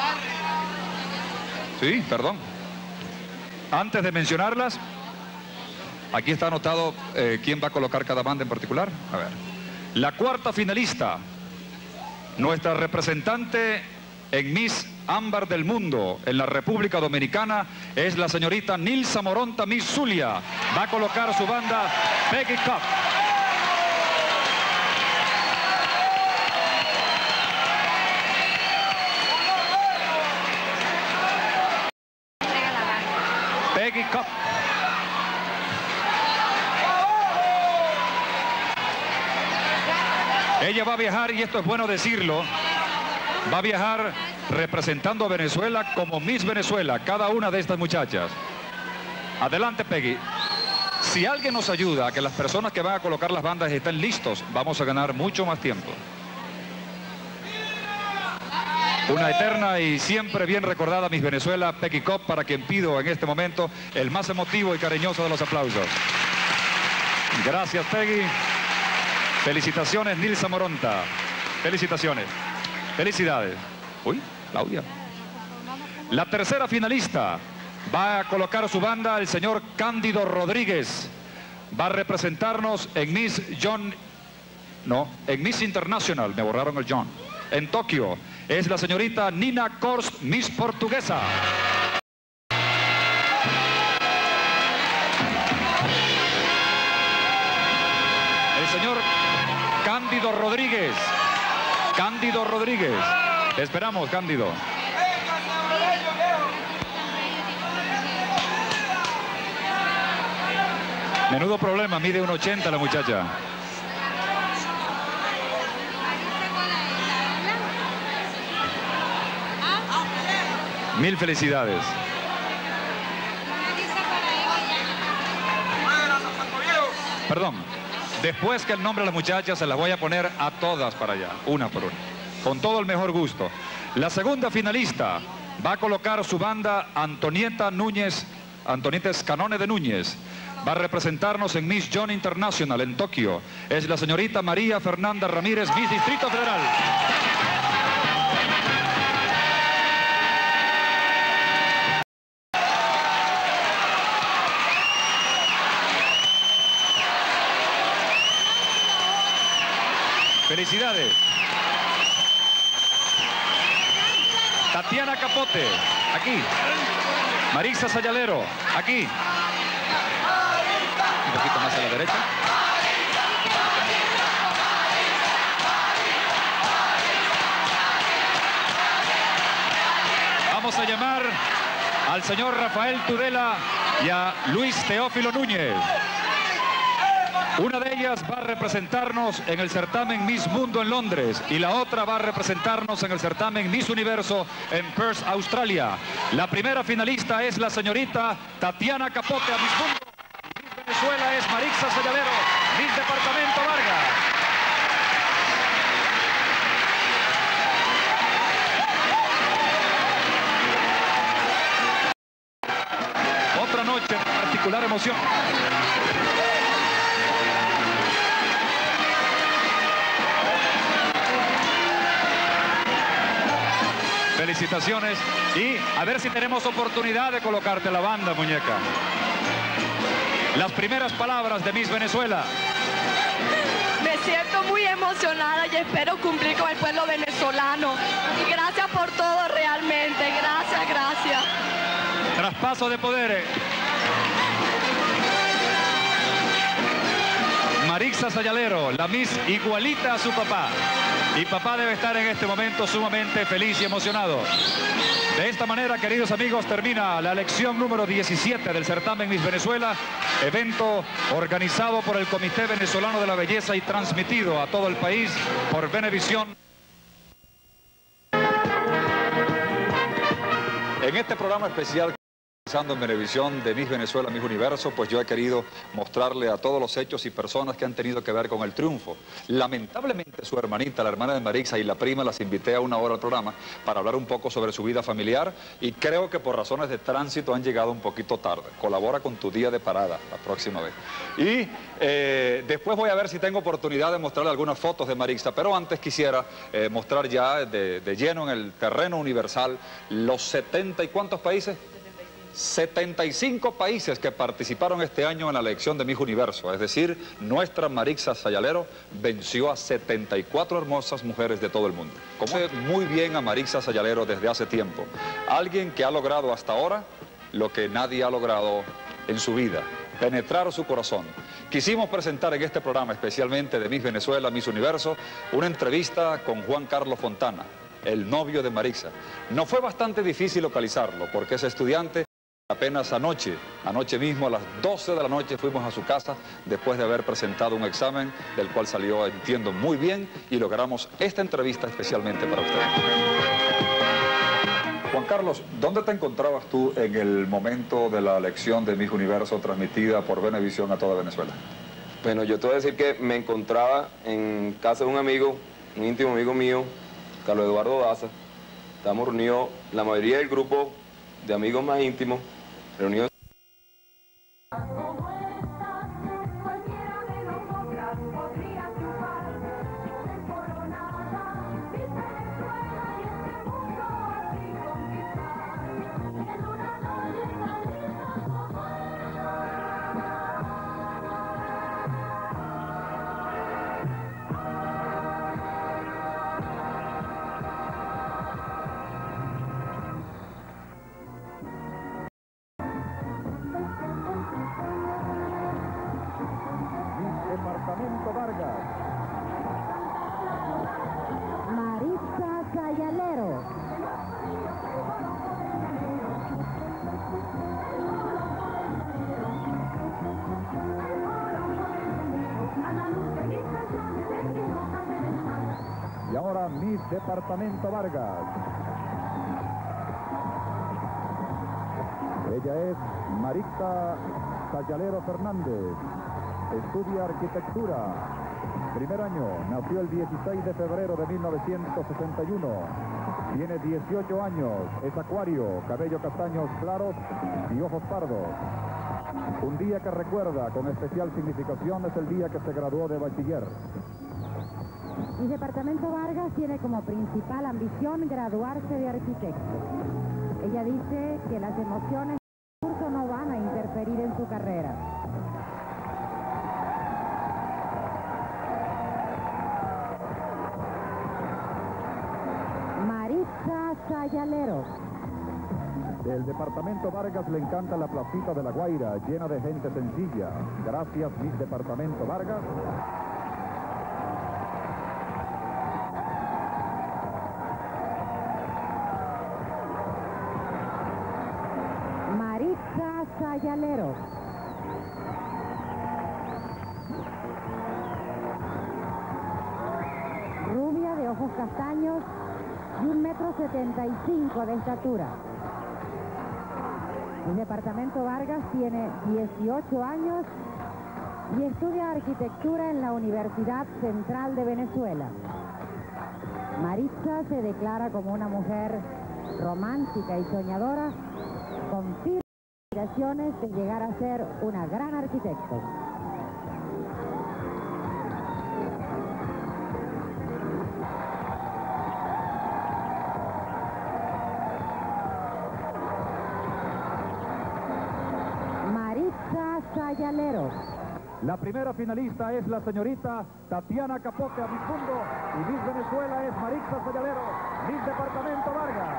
Sí, perdón. Antes de mencionarlas... Aquí está anotado eh, quién va a colocar cada banda en particular. A ver. La cuarta finalista, nuestra representante en Miss Ámbar del Mundo en la República Dominicana, es la señorita Nilsa Moronta Miss Zulia. Va a colocar su banda Peggy Cup. Peggy Cup. Ella va a viajar, y esto es bueno decirlo, va a viajar representando a Venezuela como Miss Venezuela, cada una de estas muchachas. Adelante, Peggy. Si alguien nos ayuda a que las personas que van a colocar las bandas estén listos, vamos a ganar mucho más tiempo. Una eterna y siempre bien recordada Miss Venezuela, Peggy Cobb, para quien pido en este momento el más emotivo y cariñoso de los aplausos. Gracias, Peggy. Felicitaciones, Nilsa Moronta. Felicitaciones. Felicidades. Uy, Claudia. La tercera finalista va a colocar su banda el señor Cándido Rodríguez. Va a representarnos en Miss John... No, en Miss International, me borraron el John. En Tokio es la señorita Nina Kors, Miss Portuguesa. El señor Cándido Rodríguez. Cándido Rodríguez. Te esperamos, Cándido. Menudo problema, mide uno ochenta la muchacha. Mil felicidades. Perdón, después que el nombre de las muchachas se las voy a poner a todas para allá, una por una, con todo el mejor gusto. La segunda finalista va a colocar su banda Antonieta Núñez, Antonieta Escanone de Núñez. Va a representarnos en Miss John International en Tokio. Es la señorita María Fernanda Ramírez, Miss Distrito Federal. Felicidades. Tatiana Capote, aquí. Marisa Sayalero, aquí. Un poquito más a la derecha. Vamos a llamar al señor Rafael Tudela y a Luis Teófilo Núñez. Una de ellas va a representarnos en el certamen Miss Mundo en Londres y la otra va a representarnos en el certamen Miss Universo en Perth, Australia. La primera finalista es la señorita Tatiana Capote a Miss Mundo. Miss Venezuela es Marixa Sayalero, Miss Departamento Vargas. Otra noche de particular emoción. Felicitaciones y a ver si tenemos oportunidad de colocarte la banda, muñeca. Las primeras palabras de Miss Venezuela. Me siento muy emocionada y espero cumplir con el pueblo venezolano. Y gracias por todo realmente. Gracias, gracias. Traspaso de poderes. Marixa Sayalero, la Miss igualita a su papá. Y papá debe estar en este momento sumamente feliz y emocionado. De esta manera, queridos amigos, termina la elección número diecisiete del certamen Miss Venezuela, evento organizado por el Comité Venezolano de la Belleza y transmitido a todo el país por Venevisión. En este programa especial en Venevisión de Miss Venezuela, Miss Universo, pues yo he querido mostrarle a todos los hechos y personas que han tenido que ver con el triunfo. Lamentablemente su hermanita, la hermana de Marixa y la prima, las invité a una hora al programa para hablar un poco sobre su vida familiar y creo que por razones de tránsito han llegado un poquito tarde. Colabora con tu día de parada la próxima vez. Y eh, después voy a ver si tengo oportunidad de mostrarle algunas fotos de Marixa, pero antes quisiera eh, mostrar ya de, de lleno en el terreno universal los setenta y ¿cuántos países? setenta y cinco países que participaron este año en la elección de Miss Universo, es decir, nuestra Marixa Sayalero venció a setenta y cuatro hermosas mujeres de todo el mundo. Conoce muy bien a Marixa Sayalero desde hace tiempo, alguien que ha logrado hasta ahora lo que nadie ha logrado en su vida, penetrar su corazón. Quisimos presentar en este programa, especialmente de Miss Venezuela, Miss Universo, una entrevista con Juan Carlos Fontana, el novio de Marixa. Nos fue bastante difícil localizarlo porque es estudiante. Apenas anoche, anoche mismo a las doce de la noche fuimos a su casa después de haber presentado un examen del cual salió, entiendo, muy bien y logramos esta entrevista especialmente para ustedes. Juan Carlos, ¿dónde te encontrabas tú en el momento de la elección de Miss Universo transmitida por Venevisión a toda Venezuela? Bueno, yo te voy a decir que me encontraba en casa de un amigo, un íntimo amigo mío, Carlos Eduardo Daza. Estamos reunidos, la mayoría del grupo de amigos más íntimos, reunidos. Departamento Vargas. Maritza Sayalero. Y ahora Miss Departamento Vargas. Ella es Maritza Sayalero Fernández. Estudia arquitectura. Primer año, nació el dieciséis de febrero de mil novecientos sesenta y uno. Tiene dieciocho años, es acuario, cabello castaños claros y ojos pardos. Un día que recuerda con especial significación es el día que se graduó de bachiller. El Departamento Vargas tiene como principal ambición graduarse de arquitecto. Ella dice que las emociones del curso no van a interferir en su carrera. Maritza Sayalero. Del Departamento Vargas le encanta la placita de La Guaira, llena de gente sencilla. Gracias, Miss Departamento Vargas. Maritza Sayalero. Rubia de ojos castaños y un metro setenta y cinco de estatura. El Departamento Vargas tiene dieciocho años y estudia arquitectura en la Universidad Central de Venezuela. Maritza se declara como una mujer romántica y soñadora, con firmes aspiraciones de llegar a ser una gran arquitecto. Maritza Sayalero. La primera finalista es la señorita Tatiana Capote, Miss Mundo, y Miss Venezuela es Maritza Sayalero, Miss Departamento Vargas.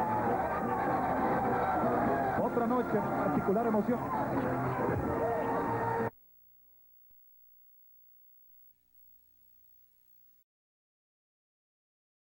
Otra noche de particular emoción.